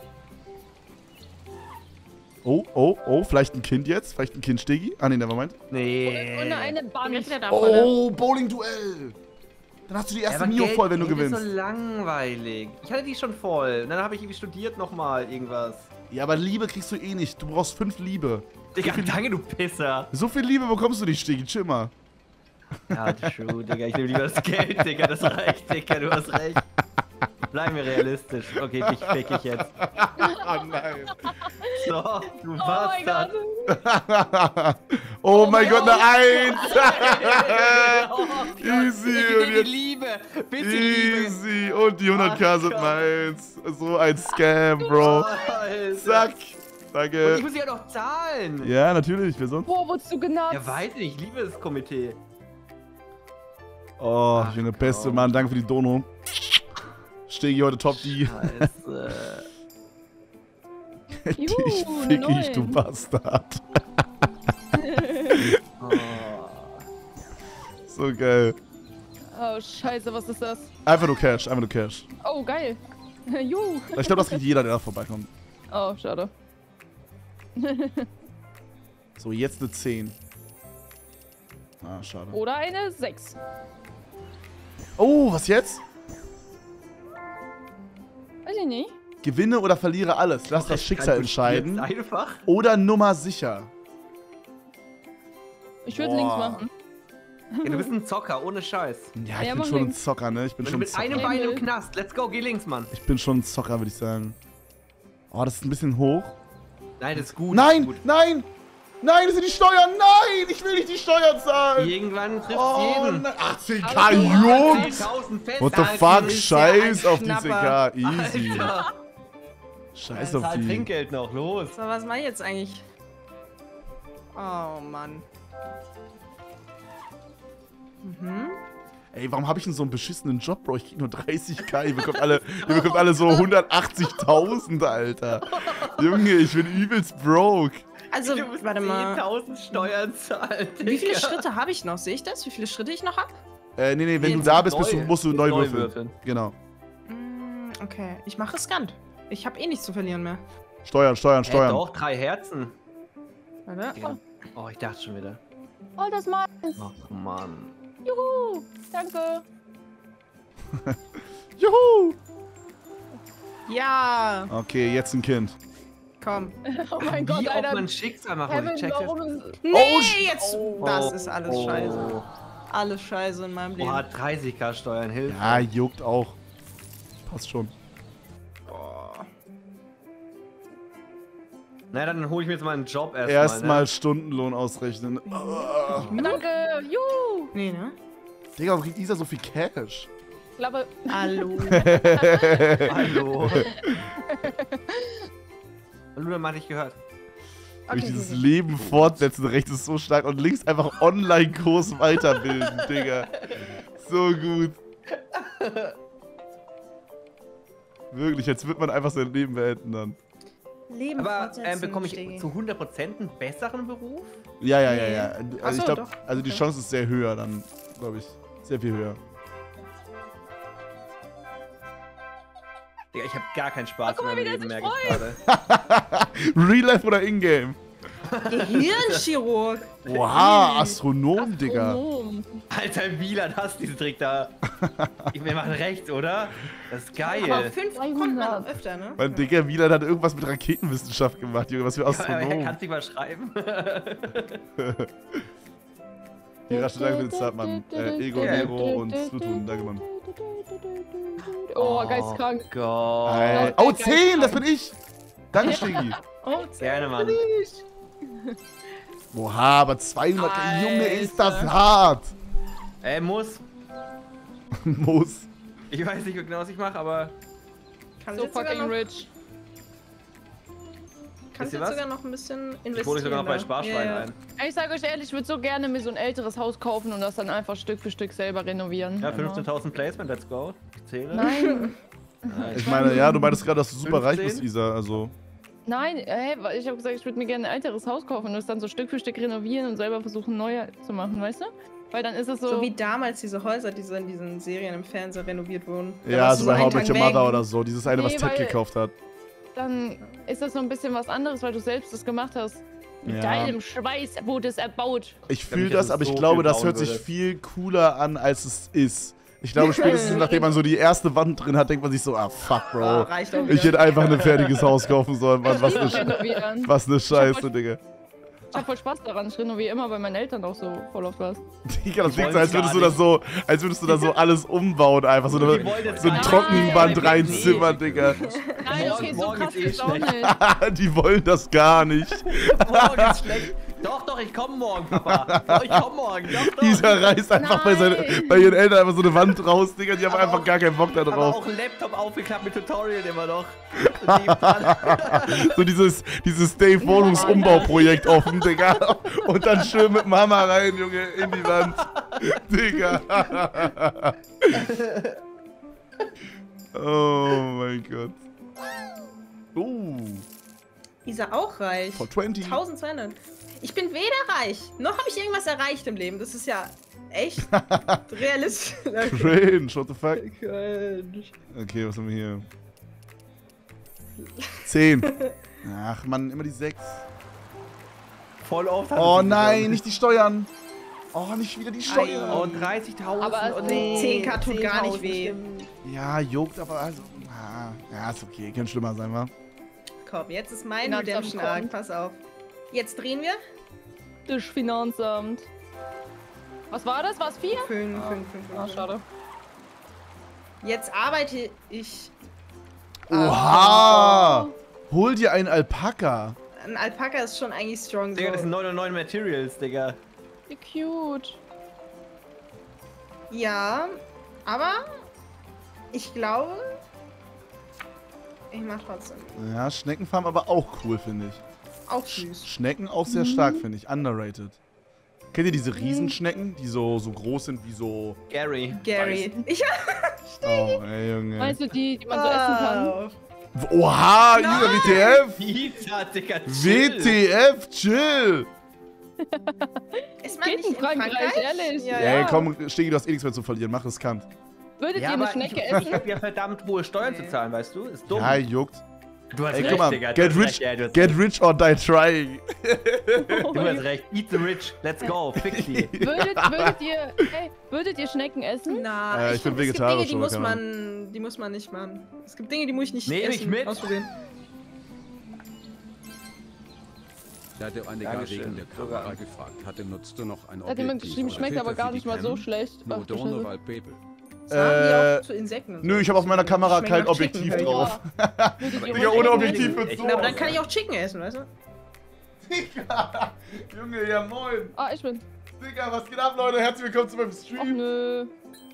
Oh, vielleicht ein Kind jetzt? Vielleicht ein Kind Stegi? Ah, nee, nevermind. Nee. Und eine Band. Jetzt wieder da vorne. Oh, Bowling-Duell! Dann hast du die Ja, erste aber Mio voll, wenn du Geld ist gewinnst. so langweilig. Ich hatte die schon voll. Und dann habe ich irgendwie studiert nochmal irgendwas. Ja, aber Liebe kriegst du eh nicht. Du brauchst 5 Liebe. Digga, danke, du Pisser. So viel Liebe bekommst du nicht, Stegi. Chill mal. Ja, true, Digga. Ich nehme lieber das Geld, Digga. Das reicht, Digga. Du hast recht. Bleiben wir realistisch. Okay, dich fick ich jetzt. Oh nein. So, du Oh mein Bastard. Gott. Oh mein Gott, eine 1! Oh Gott. Easy, Ich und will die jetzt- Liebe. Bisschen Liebe. Easy. Und die 100k sind Gott. meins. So ein Scam, Bro. Alter. Zack. Und ich Danke. muss ja noch zahlen. Ja, natürlich. Wer sonst? Boah, wurdest du genannt? Ja, weiß nicht. Ich liebe das Komitee. Oh, Ach, Junge, beste komm. Mann. Danke für die Dono. Stegi heute top die. Scheiße. Dich Juhu, fick eine ich, du 9. Bastard. Oh. So geil. Oh, scheiße, was ist das? Einfach nur Cash, einfach nur Cash. Oh, geil. Juhu. Ich glaube, das kriegt jeder, der da vorbeikommt. Oh, schade. So, jetzt eine 10. Ah, schade. Oder eine 6. Oh, was jetzt? Weiß ich nicht. Gewinne oder verliere alles. Lass das Schicksal entscheiden. Jetzt einfach. Oder Nummer sicher. Ich würde Boah. links machen. Ja, du bist ein Zocker, ohne Scheiß. Ja, ich Ja, bin mach schon ein links. Zocker, ne? Ich bin Wenn du schon ein mit einem Zocker. Bein im Himmel. Knast. Let's go, geh links, Mann. Ich bin schon ein Zocker, würde ich sagen. Oh, das ist ein bisschen hoch. Nein, das ist gut. Nein, das ist nein! Nein, das sind die Steuern! Nein! Ich will nicht die Steuern gut. zahlen! Irgendwann trifft Oh, jeden. nein. 18k, Aber so Jungs! 10.000 fest. What the Alter, fuck? ist ja Scheiß ein auf diese K. Easy. Alter. Scheiß auf Zahl die. Trinkgeld noch, los. So, was mach ich jetzt eigentlich? Oh, Mann. Mhm. Ey, warum habe ich denn so einen beschissenen Job, Bro? Ich krieg nur 30k. Ihr bekommt alle so 180.000, Alter. Junge, ich bin übelst broke. Also, Du musst warte mal. 10.000 Steuern zahlen, Wie viele Digga. Schritte habe ich noch? Sehe ich das? Wie viele Schritte ich noch habe? Nee, wenn Nee, du da bist, neu. musst du neu Neu würfeln. würfeln. Genau. Okay, ich mache riskant. Ich habe eh nichts zu verlieren mehr. Steuern. Doch, 3 Herzen. Warte. Ja. Oh, ich dachte schon wieder. Oh, das meins. Ach, Mann. Juhu. Danke. Juhu! Ja, Okay, jetzt ein Kind. komm. Oh mein Gott, Wie auch Alter. man Schicksal machen muss. Kevin, Ich check's jetzt. warum ist... Nee, jetzt. Oh. Das ist alles Oh. scheiße. Alles scheiße in meinem Leben. Boah, 30k Steuern, Hilfe. Ja, juckt auch. Passt schon. Boah. Na, dann hole ich mir jetzt mal einen Job Erstmal ne? Stundenlohn ausrechnen. Danke. Juhu. Nee, ne? Digga, warum kriegt Isa so viel Cash? Klappe. Hallo. Hallo. Luna hat nicht gehört. Durch dieses Leben fortsetzen, rechts ist so stark und links einfach Online-Kurs weiterbilden, Digga. So gut. Wirklich, jetzt wird man einfach sein Leben beenden dann. Leben Aber fortsetzen, bekomme ich Stegi. zu 100% einen besseren Beruf? Ja. Nee. Also Ach so, ich glaube, doch. also die Okay. Chance ist sehr höher dann, glaube ich. Sehr viel höher. Digga, ich habe gar keinen Spaß guck in mal, meinem wie der Leben, sich merke ich gerade. Real Life oder In-Game? Gehirnchirurg. Oha, Astronom, Digga. Astronom. Alter, Wieland hast diesen Trick da. Wir machen rechts, oder? Das ist Aber geil. 5 kommt man noch öfter, ne? Mein Digga, Wieland hat irgendwas mit Raketenwissenschaft gemacht, Junge. Was für Aber er Astronom. kann es nicht mal schreiben. Die rasche Dank für den Start, Mann. Ego, Ja. Nero und Slutum. Danke, Mann. Oh, geistkrank. Gott. Oh, 10, das bin ich. Danke, Stegi. Oh, Gerne, Mann. Oha, aber 200, Junge, ist das Alter. hart. Muss. Muss. Ich weiß nicht genau, was ich mache, aber. Kann So jetzt sogar fucking noch- rich. kannst ihr jetzt was? sogar noch ein bisschen investieren. Ich hole dich sogar noch bei da. Sparschwein Ja, ja. ein. Ich sage euch ehrlich, ich würde so gerne mir so ein älteres Haus kaufen und das dann einfach Stück für Stück selber renovieren. Ja, Immer. 15.000 Placement, let's go. Ich zähle. Nein, Ich meine, ja, du meintest gerade, dass du super reich 15? bist, Isa, also. nein, ich habe gesagt, ich würde mir gerne ein älteres Haus kaufen und das dann so Stück für Stück renovieren und selber versuchen, neu zu machen, weißt du? Weil dann ist es so. So wie damals diese Häuser, die so in diesen Serien im Fernsehen renoviert wurden. Da Ja, warst so du bei einen How I Met Tag Your Mother weg. oder so. Dieses eine, was Nee, Ted weil- gekauft hat. Dann ist das so ein bisschen was anderes, weil du selbst das gemacht hast. Mit Ja. deinem Schweiß wurde es erbaut. Ich Ich fühle glaub nicht, das, dass aber es ich so glaube, viel das bauen hört sich würde. viel cooler an, als es ist. Ich glaube, spätestens nachdem man so die erste Wand drin hat, denkt man sich so, ah, fuck, Ah, Bro. reicht auch Ich wieder. hätte einfach ein fertiges Haus kaufen sollen, Mann. Was eine Renovieren. Scheiße, Digga. Ich hab voll Spaß daran. Ich renoviere immer bei meinen Eltern auch so voll oft was. Digga, das Die klingt so, als wollen's würdest du gar das so, als würdest du da so alles umbauen, einfach so Die eine, wollen jetzt so ein gar nicht. Trockenband Nein, reinzimmern, Digga. Nein, okay, so morgen krass ist eh ist auch nicht. Die wollen das gar nicht. Morgen ist schlecht. Doch, ich komme morgen, Papa. Doch, ich komme morgen. Doch. Dieser reißt einfach Nein. bei ihren Eltern einfach so eine Wand raus, Digga. Die haben Aber einfach auch- gar keinen Bock da Aber drauf. auch ein Laptop aufgeklappt mit Tutorial immer noch. Nebendran. So dieses Dave-Wohnungsumbauprojekt offen, Digga. Und dann schön mit dem Hammer rein, Junge, in die Wand. Digga. Oh mein Gott. Isa auch reich. For 20. 1200. Ich bin weder reich, noch habe ich irgendwas erreicht im Leben. Das ist ja echt realistisch. Cringe, what the fuck? Cringe. Okay, was haben wir hier? 10. Ach man, immer die 6. Voll oft. hat Oh es nein, bekommen. nicht die Steuern. Oh, nicht wieder die Steuern. Oh, 30.000. Aber oh, nee. 10k tut gar nicht weh. Ja, juckt, aber also. Ja, ist okay. Könnte schlimmer sein, wa? Komm, jetzt ist mein Finanzamt Redemption Arc. kommt. Pass auf. Jetzt drehen wir. Das Finanzamt. Was war das? War es 4? 5. Ah, schade. Jetzt arbeite ich. Oha! Hol dir einen Alpaka. Ein Alpaka ist schon eigentlich strong. Digga, das sind So. 99 Materials, Digga. Wie cute. Ja, aber ich glaube, ich mach trotzdem. Ja, Schneckenfarm aber auch cool, finde ich. Auch süß. Schnecken auch sehr stark, finde ich. Underrated. Kennt ihr diese Riesenschnecken, die so groß sind wie so... Gary. Gary. Ich Oh, ey, Junge. Meinst du die man so essen kann? Oha, Isa, WTF! Pizza, Digga, chill. WTF, chill! Ist man Geht nicht in Frankreich, ehrlich? Ja, Ey, ja. komm, Stegi, du hast eh nichts mehr zu verlieren. Mach riskant. Würdet Ja, ihr eine aber Schnecke ich essen? hab ja verdammt hohe Steuern zu zahlen, weißt du? Ist dumm. Ja, juckt. Du hast Ey, recht, guck mal, Digga. get du hast rich, recht, ja, du hast get recht. rich or die trying. Du hast recht. Eat the rich. Let's go. Fix die. Würdet ihr Schnecken essen? Na, Ich bin find, vegetarisch, es gibt Dinge, aber die muss man nicht machen. Es gibt Dinge, die muss ich nicht Nehm ich essen. mit. Ausprobieren. Da der eine Dankeschön. wegen der Kamera Sogar. gefragt hatte, nutzt du noch ein Hat jemand Objektiv geschrieben, oder schmeckt aber Filter gar für nicht die mal so Cam? schlecht. No Ach, du dono Scheiße. val people. Das haben die auch zu Insekten. und Nö, so. ich habe auf meiner Kamera Schmeckt kein nach Objektiv Chicken drauf. Würdet ihr Digga, ohne Schnecken Objektiv essen? wird Ich so. Na, aber dann kann ich auch Chicken essen, weißt du? Junge, ja moin. Ah, ich bin. Digga, was geht ab, Leute? Herzlich willkommen zu meinem Ach Stream. nö.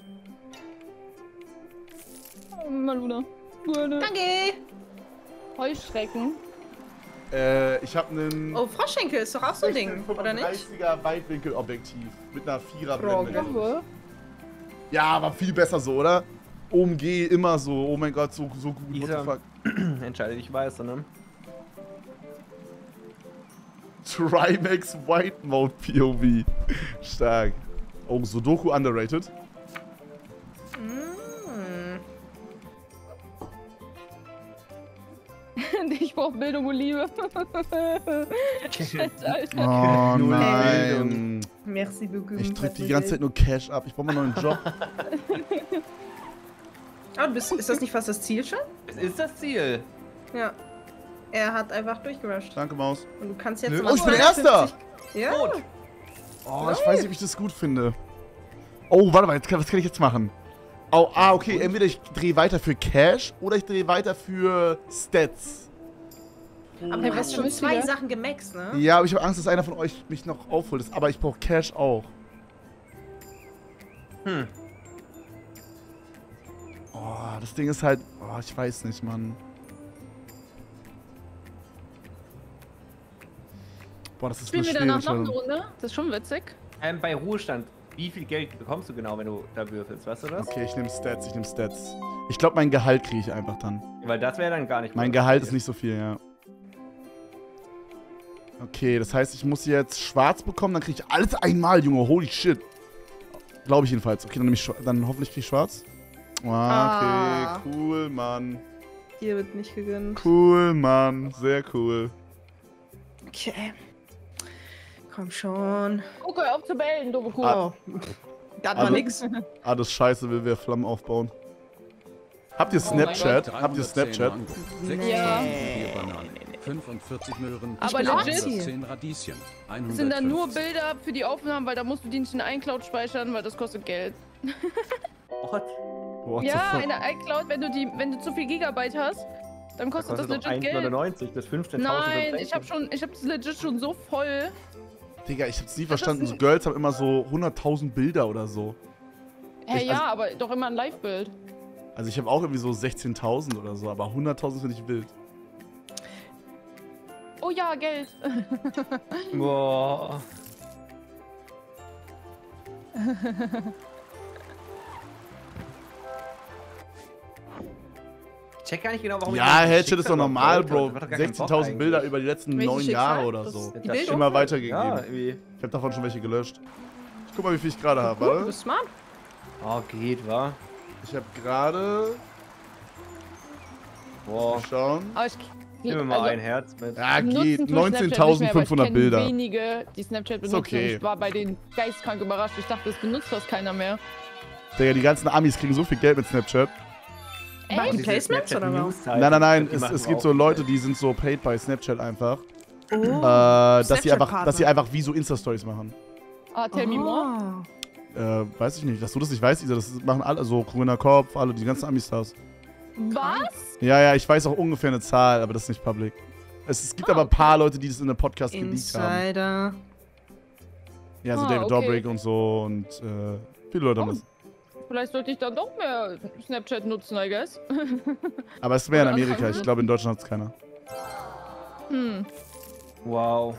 Oh, Maluna. Gerne. Danke! Heuschrecken. Ich habe einen Oh, Froschschenkel ist doch auch so ein Ding, oder nicht? 35er Weitwinkelobjektiv mit einer 4er Bro, Blende. Danke. Ja, aber viel besser so, oder? OMG immer so. Oh mein Gott, so gut. What the Isa. fuck? Entscheide dich weißt du, ne? Trimax White Mode POV. Stark. Oh, Sudoku underrated. Ich brauche Bildung und Liebe. Shit, Alter. Oh Null nein. Merci beaucoup. Ich drück die ganze Zeit nur Cash ab. Ich brauche mal einen neuen Job. Ah, ist das nicht fast das Ziel schon? Es ist das Ziel. Ja. Er hat einfach durchgerusht. Danke, Maus. Und du kannst jetzt Nö. immer Oh, ich bin 250 Erster! Ja. Gut. Oh, ich weiß nicht, ob ich das gut finde. Oh, warte mal, was kann ich jetzt machen? Oh, okay, entweder ich drehe weiter für Cash oder ich drehe weiter für Stats. Aber Hey, du was hast schon willst du 2 wieder? Sachen gemaxt, ne? Ja, aber ich habe Angst, dass einer von euch mich noch aufholt. Aber ich brauche Cash auch. Oh, das Ding ist halt... Oh, ich weiß nicht, Mann. Boah, das ist Spielen eine wir danach noch schwere eine Challenge. Runde? Das ist schon witzig. Bei Ruhestand, wie viel Geld bekommst du genau, wenn du da würfelst, weißt du das? Okay, ich nehme Stats. Ich glaube, mein Gehalt kriege ich einfach dann. Weil das wäre dann gar nicht Mein Gehalt ist nicht so viel, ja. Okay, das heißt, ich muss jetzt schwarz bekommen, dann kriege ich alles einmal, Junge. Holy shit. Glaube ich jedenfalls. Okay, dann hoffentlich kriege ich schwarz. Okay, cool, Mann. Hier wird nicht gegönnt. Cool, Mann. Sehr cool. Okay. Komm schon. Guck, hör auf zu bellen, doofe Kuh. Oh. Das war Also- nix. Ah, das Scheiße will wer Flammen aufbauen. Habt ihr Oh mein Snapchat? Habt ihr 310 Snapchat? Angucken, 6 Ja. Vier Bananen, 45 Möhren, Aber legit? 110 Radieschen, Das sind dann nur 150. Bilder für die Aufnahmen, weil da musst du die nicht in iCloud speichern, weil das kostet Geld. What? What the Ja, fuck? in der iCloud, wenn du zu viel Gigabyte hast, dann Das kostet das kostet doch legit Geld. 1,99, das 15.000. Nein, ich hab das legit schon so voll. Digga, ich hab's nie Das ist verstanden. So ein- Girls haben immer so 100.000 Bilder oder so. Hä, Ich- ja, also- aber doch immer ein Live-Bild. Also ich habe auch irgendwie so 16.000 oder so, aber 100.000 finde ich wild. Oh ja, Geld. Boah. Ich check gar nicht genau, warum Ja, ich Headshot ist doch normal, Das Bro. macht doch gar keinen Bock 16.000 Bilder eigentlich. über die letzten Welche 9 Schicksal? Jahre oder Das- so. die Das Bilder? Immer weitergegeben. Ja, irgendwie. Ich habe davon schon welche gelöscht. Ich guck mal, wie viel ich gerade habe. Du Warte. bist smart. Oh, geht, wa? Ich habe gerade. Boah. Mal schauen. Aber ich Gib mir mal ein Herz mit. Ja, nutzen geht. tue ich Snapchat nicht mehr, aber ich 19.500 kenn Bilder. wenige, die Snapchat benutzen. okay. Ich war bei denen geistkrank überrascht. Ich dachte, das benutzt fast keiner mehr. Digga, die ganzen Amis kriegen so viel Geld mit Snapchat. Machen Echt? die Placements oder was? Nein, es gibt so Leute, die sind so paid bei Snapchat einfach. Oh. Dass sie Snapchat-Partner. einfach wie so Insta-Stories machen. Ah, tell me more. Ah. Weiß ich nicht. Dass du das nicht weißt, Isa, das machen alle, so grüner Kopf, alle, die ganzen Amis-Stars. Was? Ja, ich weiß auch ungefähr eine Zahl, aber das ist nicht public. Es gibt aber ein paar Leute, die das in einem Podcast geleakt haben. Insider. Ja, so Ah, David okay. Dobrik und so und viele Leute haben Oh. das. Vielleicht sollte ich dann doch mehr Snapchat nutzen, I guess. Aber es ist mehr in Oder Amerika. andere Ich glaube, in Deutschland hat es keiner. Hm. Wow.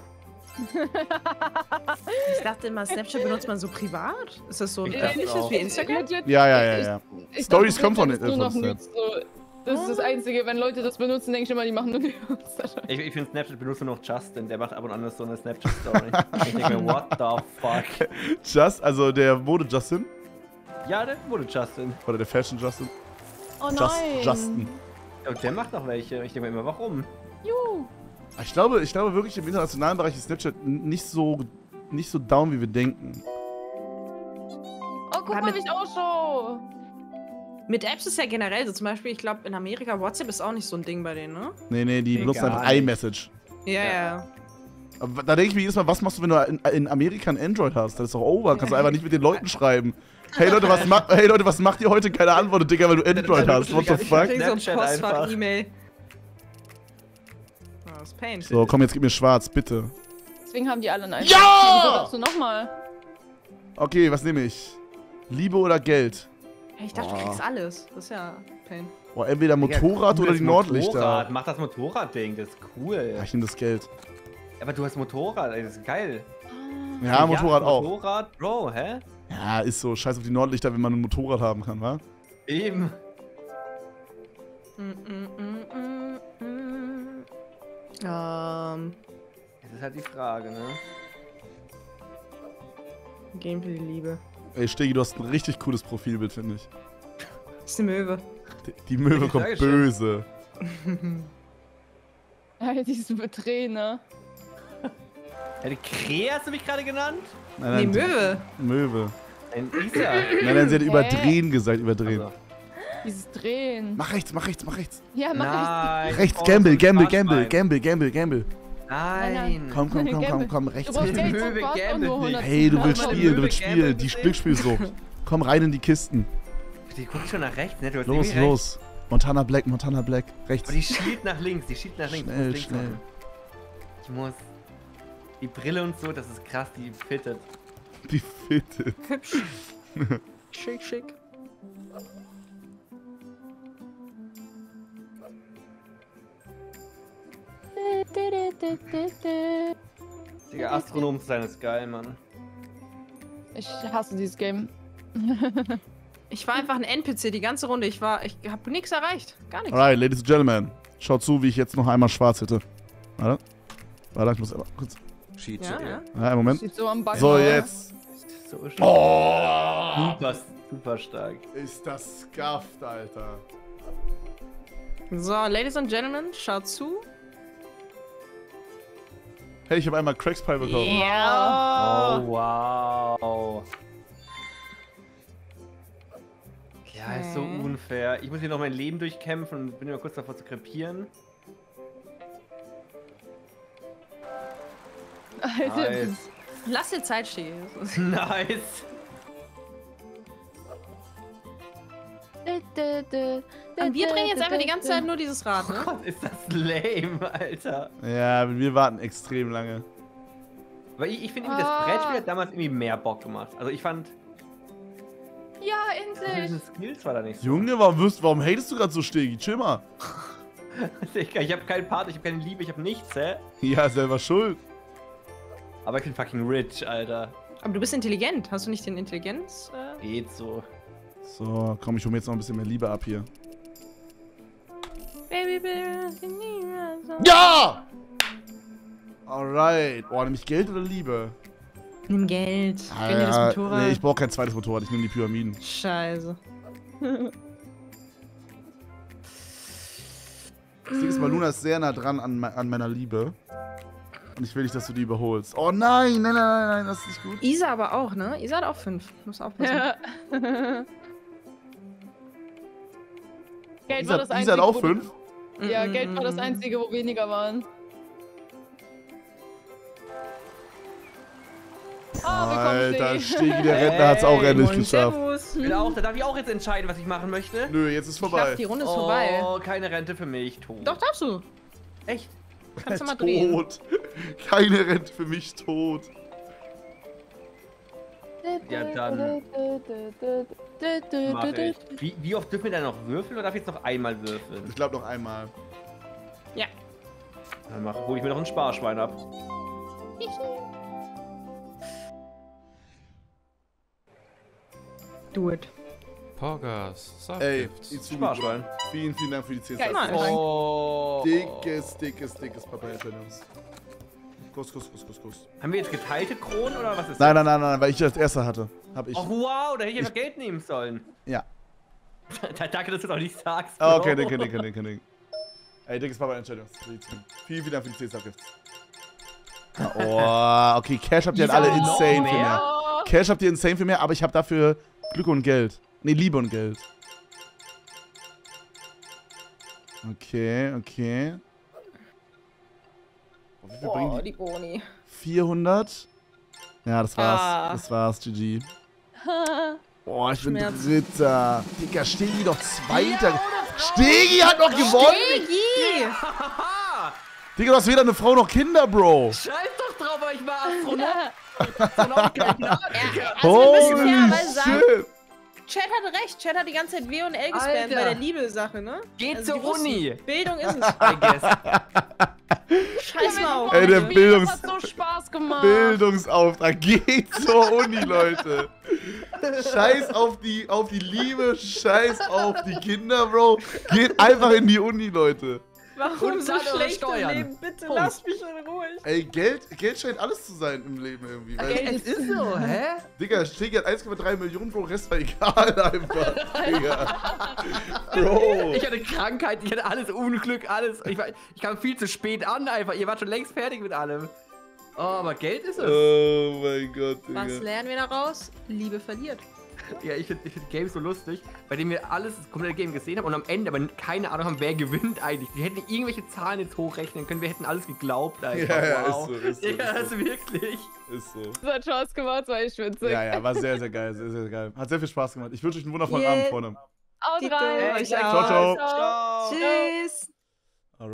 Ich dachte immer, Snapchat benutzt man so privat. Ist das so ein Ich dachte öffentliches auch. wie Instagram? Legit, Ja. ich Stories dachte, kommen von Snapchat ist nur noch Snap. Nudes, so. Das ist das Einzige, wenn Leute das benutzen, denke ich immer, die machen nur Nudes. Ich finde Snapchat benutzt nur noch Justin, der macht ab und an so eine Snapchat-Story. Ich denke mir, what the fuck? Also der Mode Justin Ja, der wurde Justin. oder der Fashion Justin. Oh nein. Justin. Und der macht noch welche. Ich denke mir immer, warum? Juhu. Ich glaube wirklich im internationalen Bereich ist Snapchat nicht so down, wie wir denken. Oh, guck Ja, mal, mit- wie ich ausschaue. Mit Apps ist ja generell so. Zum Beispiel, ich glaube, in Amerika WhatsApp ist auch nicht so ein Ding bei denen, ne? Nee, die Nee, benutzen gar einfach nicht. iMessage. Ja. Aber da denke ich mir jedes Mal, was machst du, wenn du in Amerika ein Android hast? Das ist doch over. Kannst du einfach nicht mit den Leuten schreiben. Hey Leute, was macht ihr heute? Keine Antwort, Digga, weil du Android hast. What the Ich fuck? krieg so ein Snapchat Postfach, einfach. E-Mail. Oh, das ist Pain. So, komm, jetzt gib mir schwarz, bitte. Deswegen haben die alle einen Ja! Wieso darfst du nochmal? Okay, was nehme ich? Liebe oder Geld? Hey, ich dachte, du kriegst alles. Das ist ja Pain. Boah, entweder Motorrad Digga, oder die cooles Nordlichter. Motorrad. Mach das Motorradding, das ist cool. Ja, ich nehme das Geld. Aber du hast Motorrad, ey, das ist geil. Ja, Motorrad auch. Motorrad, Bro, hä? Ja, ist so. Scheiß auf die Nordlichter, wenn man ein Motorrad haben kann, wa? Eben. Das ist halt die Frage, ne? Gameplay Liebe. Ey, Stegi, du hast ein richtig cooles Profilbild, finde ich. Das ist die Möwe. Die Möwe Ich kommt sage schon. böse. Ja, diese Beträne. Ja, die Krähe hast du mich gerade genannt? Nee, Möwe. Möwe. Ein Isa. Nein, sie hat Hä? überdrehen gesagt, überdrehen. Also, Dieses Drehen. Mach rechts, mach rechts, mach rechts. Ja, mach nein. Rechts, oh, Gamble, so ein Gamble, Sparschwein. Gamble. Nein. Komm, Gamble. rechts. Du brauchst hin. Geld zum Möwe Spaß und nur gambelt nicht. 100. Hey, du willst Hast du spielen, meine du willst Möwe spielen. Gamble Die gesehen? Glücksspielsucht. Komm rein in die Kisten. Die guckt schon nach rechts, ne? Du hast Los, irgendwie recht. los. Montana Black. Rechts. Aber die schielt nach links, Schnell, Ich muss links schnell. machen. Ich muss. Die Brille und so, das ist krass, die fittet. Die Fitte. Hübsch. Schick. Digga, Astronom zu sein ist geil, Mann. Ich hasse dieses Game. Ich war einfach ein NPC die ganze Runde. Ich habe nichts erreicht. Gar nichts. Alright, Ladies and Gentlemen. Schaut zu, wie ich jetzt noch einmal schwarz hätte. Warte. Warte, ich muss einmal kurz. Schied Ja, zu ja. Ja, einen Moment. Sieht so am Backen. So, jetzt. So stark. Oh! Super stark. Ist das scuffed, Alter. So, Ladies and Gentlemen, schaut zu. Hey, ich habe einmal Cracks Pie bekommen. Ja. Oh, wow. Ja, ist so Okay. unfair. Ich muss hier noch mein Leben durchkämpfen und bin immer kurz davor zu krepieren. Alter, Nice. Lass dir Zeit stehen. Nice. Und wir drehen jetzt einfach die ganze Zeit nur dieses Rad, Oh ne? Gott, ist das lame, Alter. Ja, wir warten extrem lange. Aber ich finde, das Brettspiel hat damals irgendwie mehr Bock gemacht. Also ich fand, Ja, diese endlich. Skills war da nicht so. Junge, warum hatest du gerade so, Stegi? Chill mal. Digga, ich habe keinen Partner, ich habe keine Liebe, ich habe nichts, hä? Ja, selber schuld. Aber ich bin fucking rich, Alter. Aber du bist intelligent. Hast du nicht den Intelligenz? Geht so. So, komm, ich hole mir jetzt noch ein bisschen mehr Liebe ab hier. Baby, Ja! Alright. Oh, nämlich Geld oder Liebe? Nimm Geld. Gönn dir das Motorrad. Nee, ich brauche kein zweites Motorrad. Ich nehme die Pyramiden. Scheiße. Das Ding ist, Luna ist sehr nah dran an meiner Liebe. Und ich will nicht, dass du die überholst. Oh nein, nein, das ist nicht gut. Isa aber auch, ne? Isa hat auch 5. Muss aufpassen. Ja. Geld war das Isa Einzige, hat auch wo- 5. Ja, Geld war das Einzige, wo weniger waren. Alter, Stegi. Stegi, der Rentner hat's auch endlich Moin, geschafft. Servus. Ich bin auch, da darf ich auch jetzt entscheiden, was ich machen möchte. Nö, jetzt ist Ich vorbei. dachte, die Runde ist vorbei. Oh, keine Rente für mich, tot. Doch, darfst du. Echt? Kannst du mal drehen. Tot. Keine Rente für mich, tot. Ja, dann mach ich. Wie oft dürfen wir da noch würfeln oder darf ich jetzt noch einmal würfeln? Ich glaube noch einmal. Ja. Dann hol ich mir noch ein Sparschwein ab. Do it. Porgas, Ey, Saftgifts. Izumi, Sparschwein. vielen Dank für die 10 Geil. Cent. Nein. Oh. Dickes Papaya-Challenge. Kuss. Haben wir jetzt geteilte Kronen oder was ist Nein, weil ich das erste hatte. Hab ich. Oh wow, da hätte ich einfach Geld nehmen sollen. Ja. Danke, dass du doch nicht sagst. Ah, Bro. okay, Ding. Ey, dickes Papaya-Challenge. Vielen Dank für die 10 Cent. Oh, okay, Cash habt ihr halt alle Ja, noch insane für mehr? mehr. Oh, Cash habt ihr insane für mehr, aber ich habe dafür Glück und Geld. Nee, Liebe und Geld. Okay. Oh, wie viel bringen die? die Boni. 400? Ja, das war's. Ah. Das war's, GG. Boah, ich bin Schmerz. Dritter. Digga, Stegi doch Zweiter. Stegi hat noch gewonnen. Stegi! Haha! Digga, du hast weder eine Frau noch Kinder, Bro. Scheiß doch drauf, aber ich war Astronaut. Also wir müssen Holy fairerweise sagen, shit. Chat hatte recht. Chat hat die ganze Zeit W und L gespammt Alter. bei der Liebe-Sache, ne? Geht die zur wussten, Uni. Bildung ist es. I guess. Scheiß mal auf. Ey, der das Bildungs- hat so Spaß gemacht. Bildungsauftrag. Geht zur Uni, Leute. Scheiß auf die Liebe, scheiß auf die Kinder, Bro. Geht einfach in die Uni, Leute. Warum Und so zahlt eure schlecht im Steuern. Leben? Bitte Punkt. lasst mich in Ruhe. Ey, Geld scheint alles zu sein im Leben irgendwie. Weil, Es ist so, hä? Digga, Stegi hat 1,3 Millionen, Bro, Rest war egal einfach. Digga. Bro. Ich hatte Krankheit, ich hatte alles Unglück, alles. Ich kam viel zu spät an einfach. Ihr wart schon längst fertig mit allem. Oh, aber Geld ist es. Oh mein Gott, Was Digga. lernen wir daraus? Liebe verliert. Ja, ich find Games so lustig, bei dem wir alles, das komplette Game gesehen haben und am Ende aber keine Ahnung haben, wer gewinnt eigentlich. Wir hätten irgendwelche Zahlen jetzt hochrechnen können, wir hätten alles geglaubt einfach. Ja, wow. ist so. Ja, das wirklich. Ist so. Das hat Spaß gemacht, war echt witzig. Ja, war sehr geil, sehr geil. Hat sehr viel Spaß gemacht. Ich wünsche euch einen wundervollen Abend, Freunde. Haut Dito, rein. euch Ciao, ciao. Ciao. Tschüss.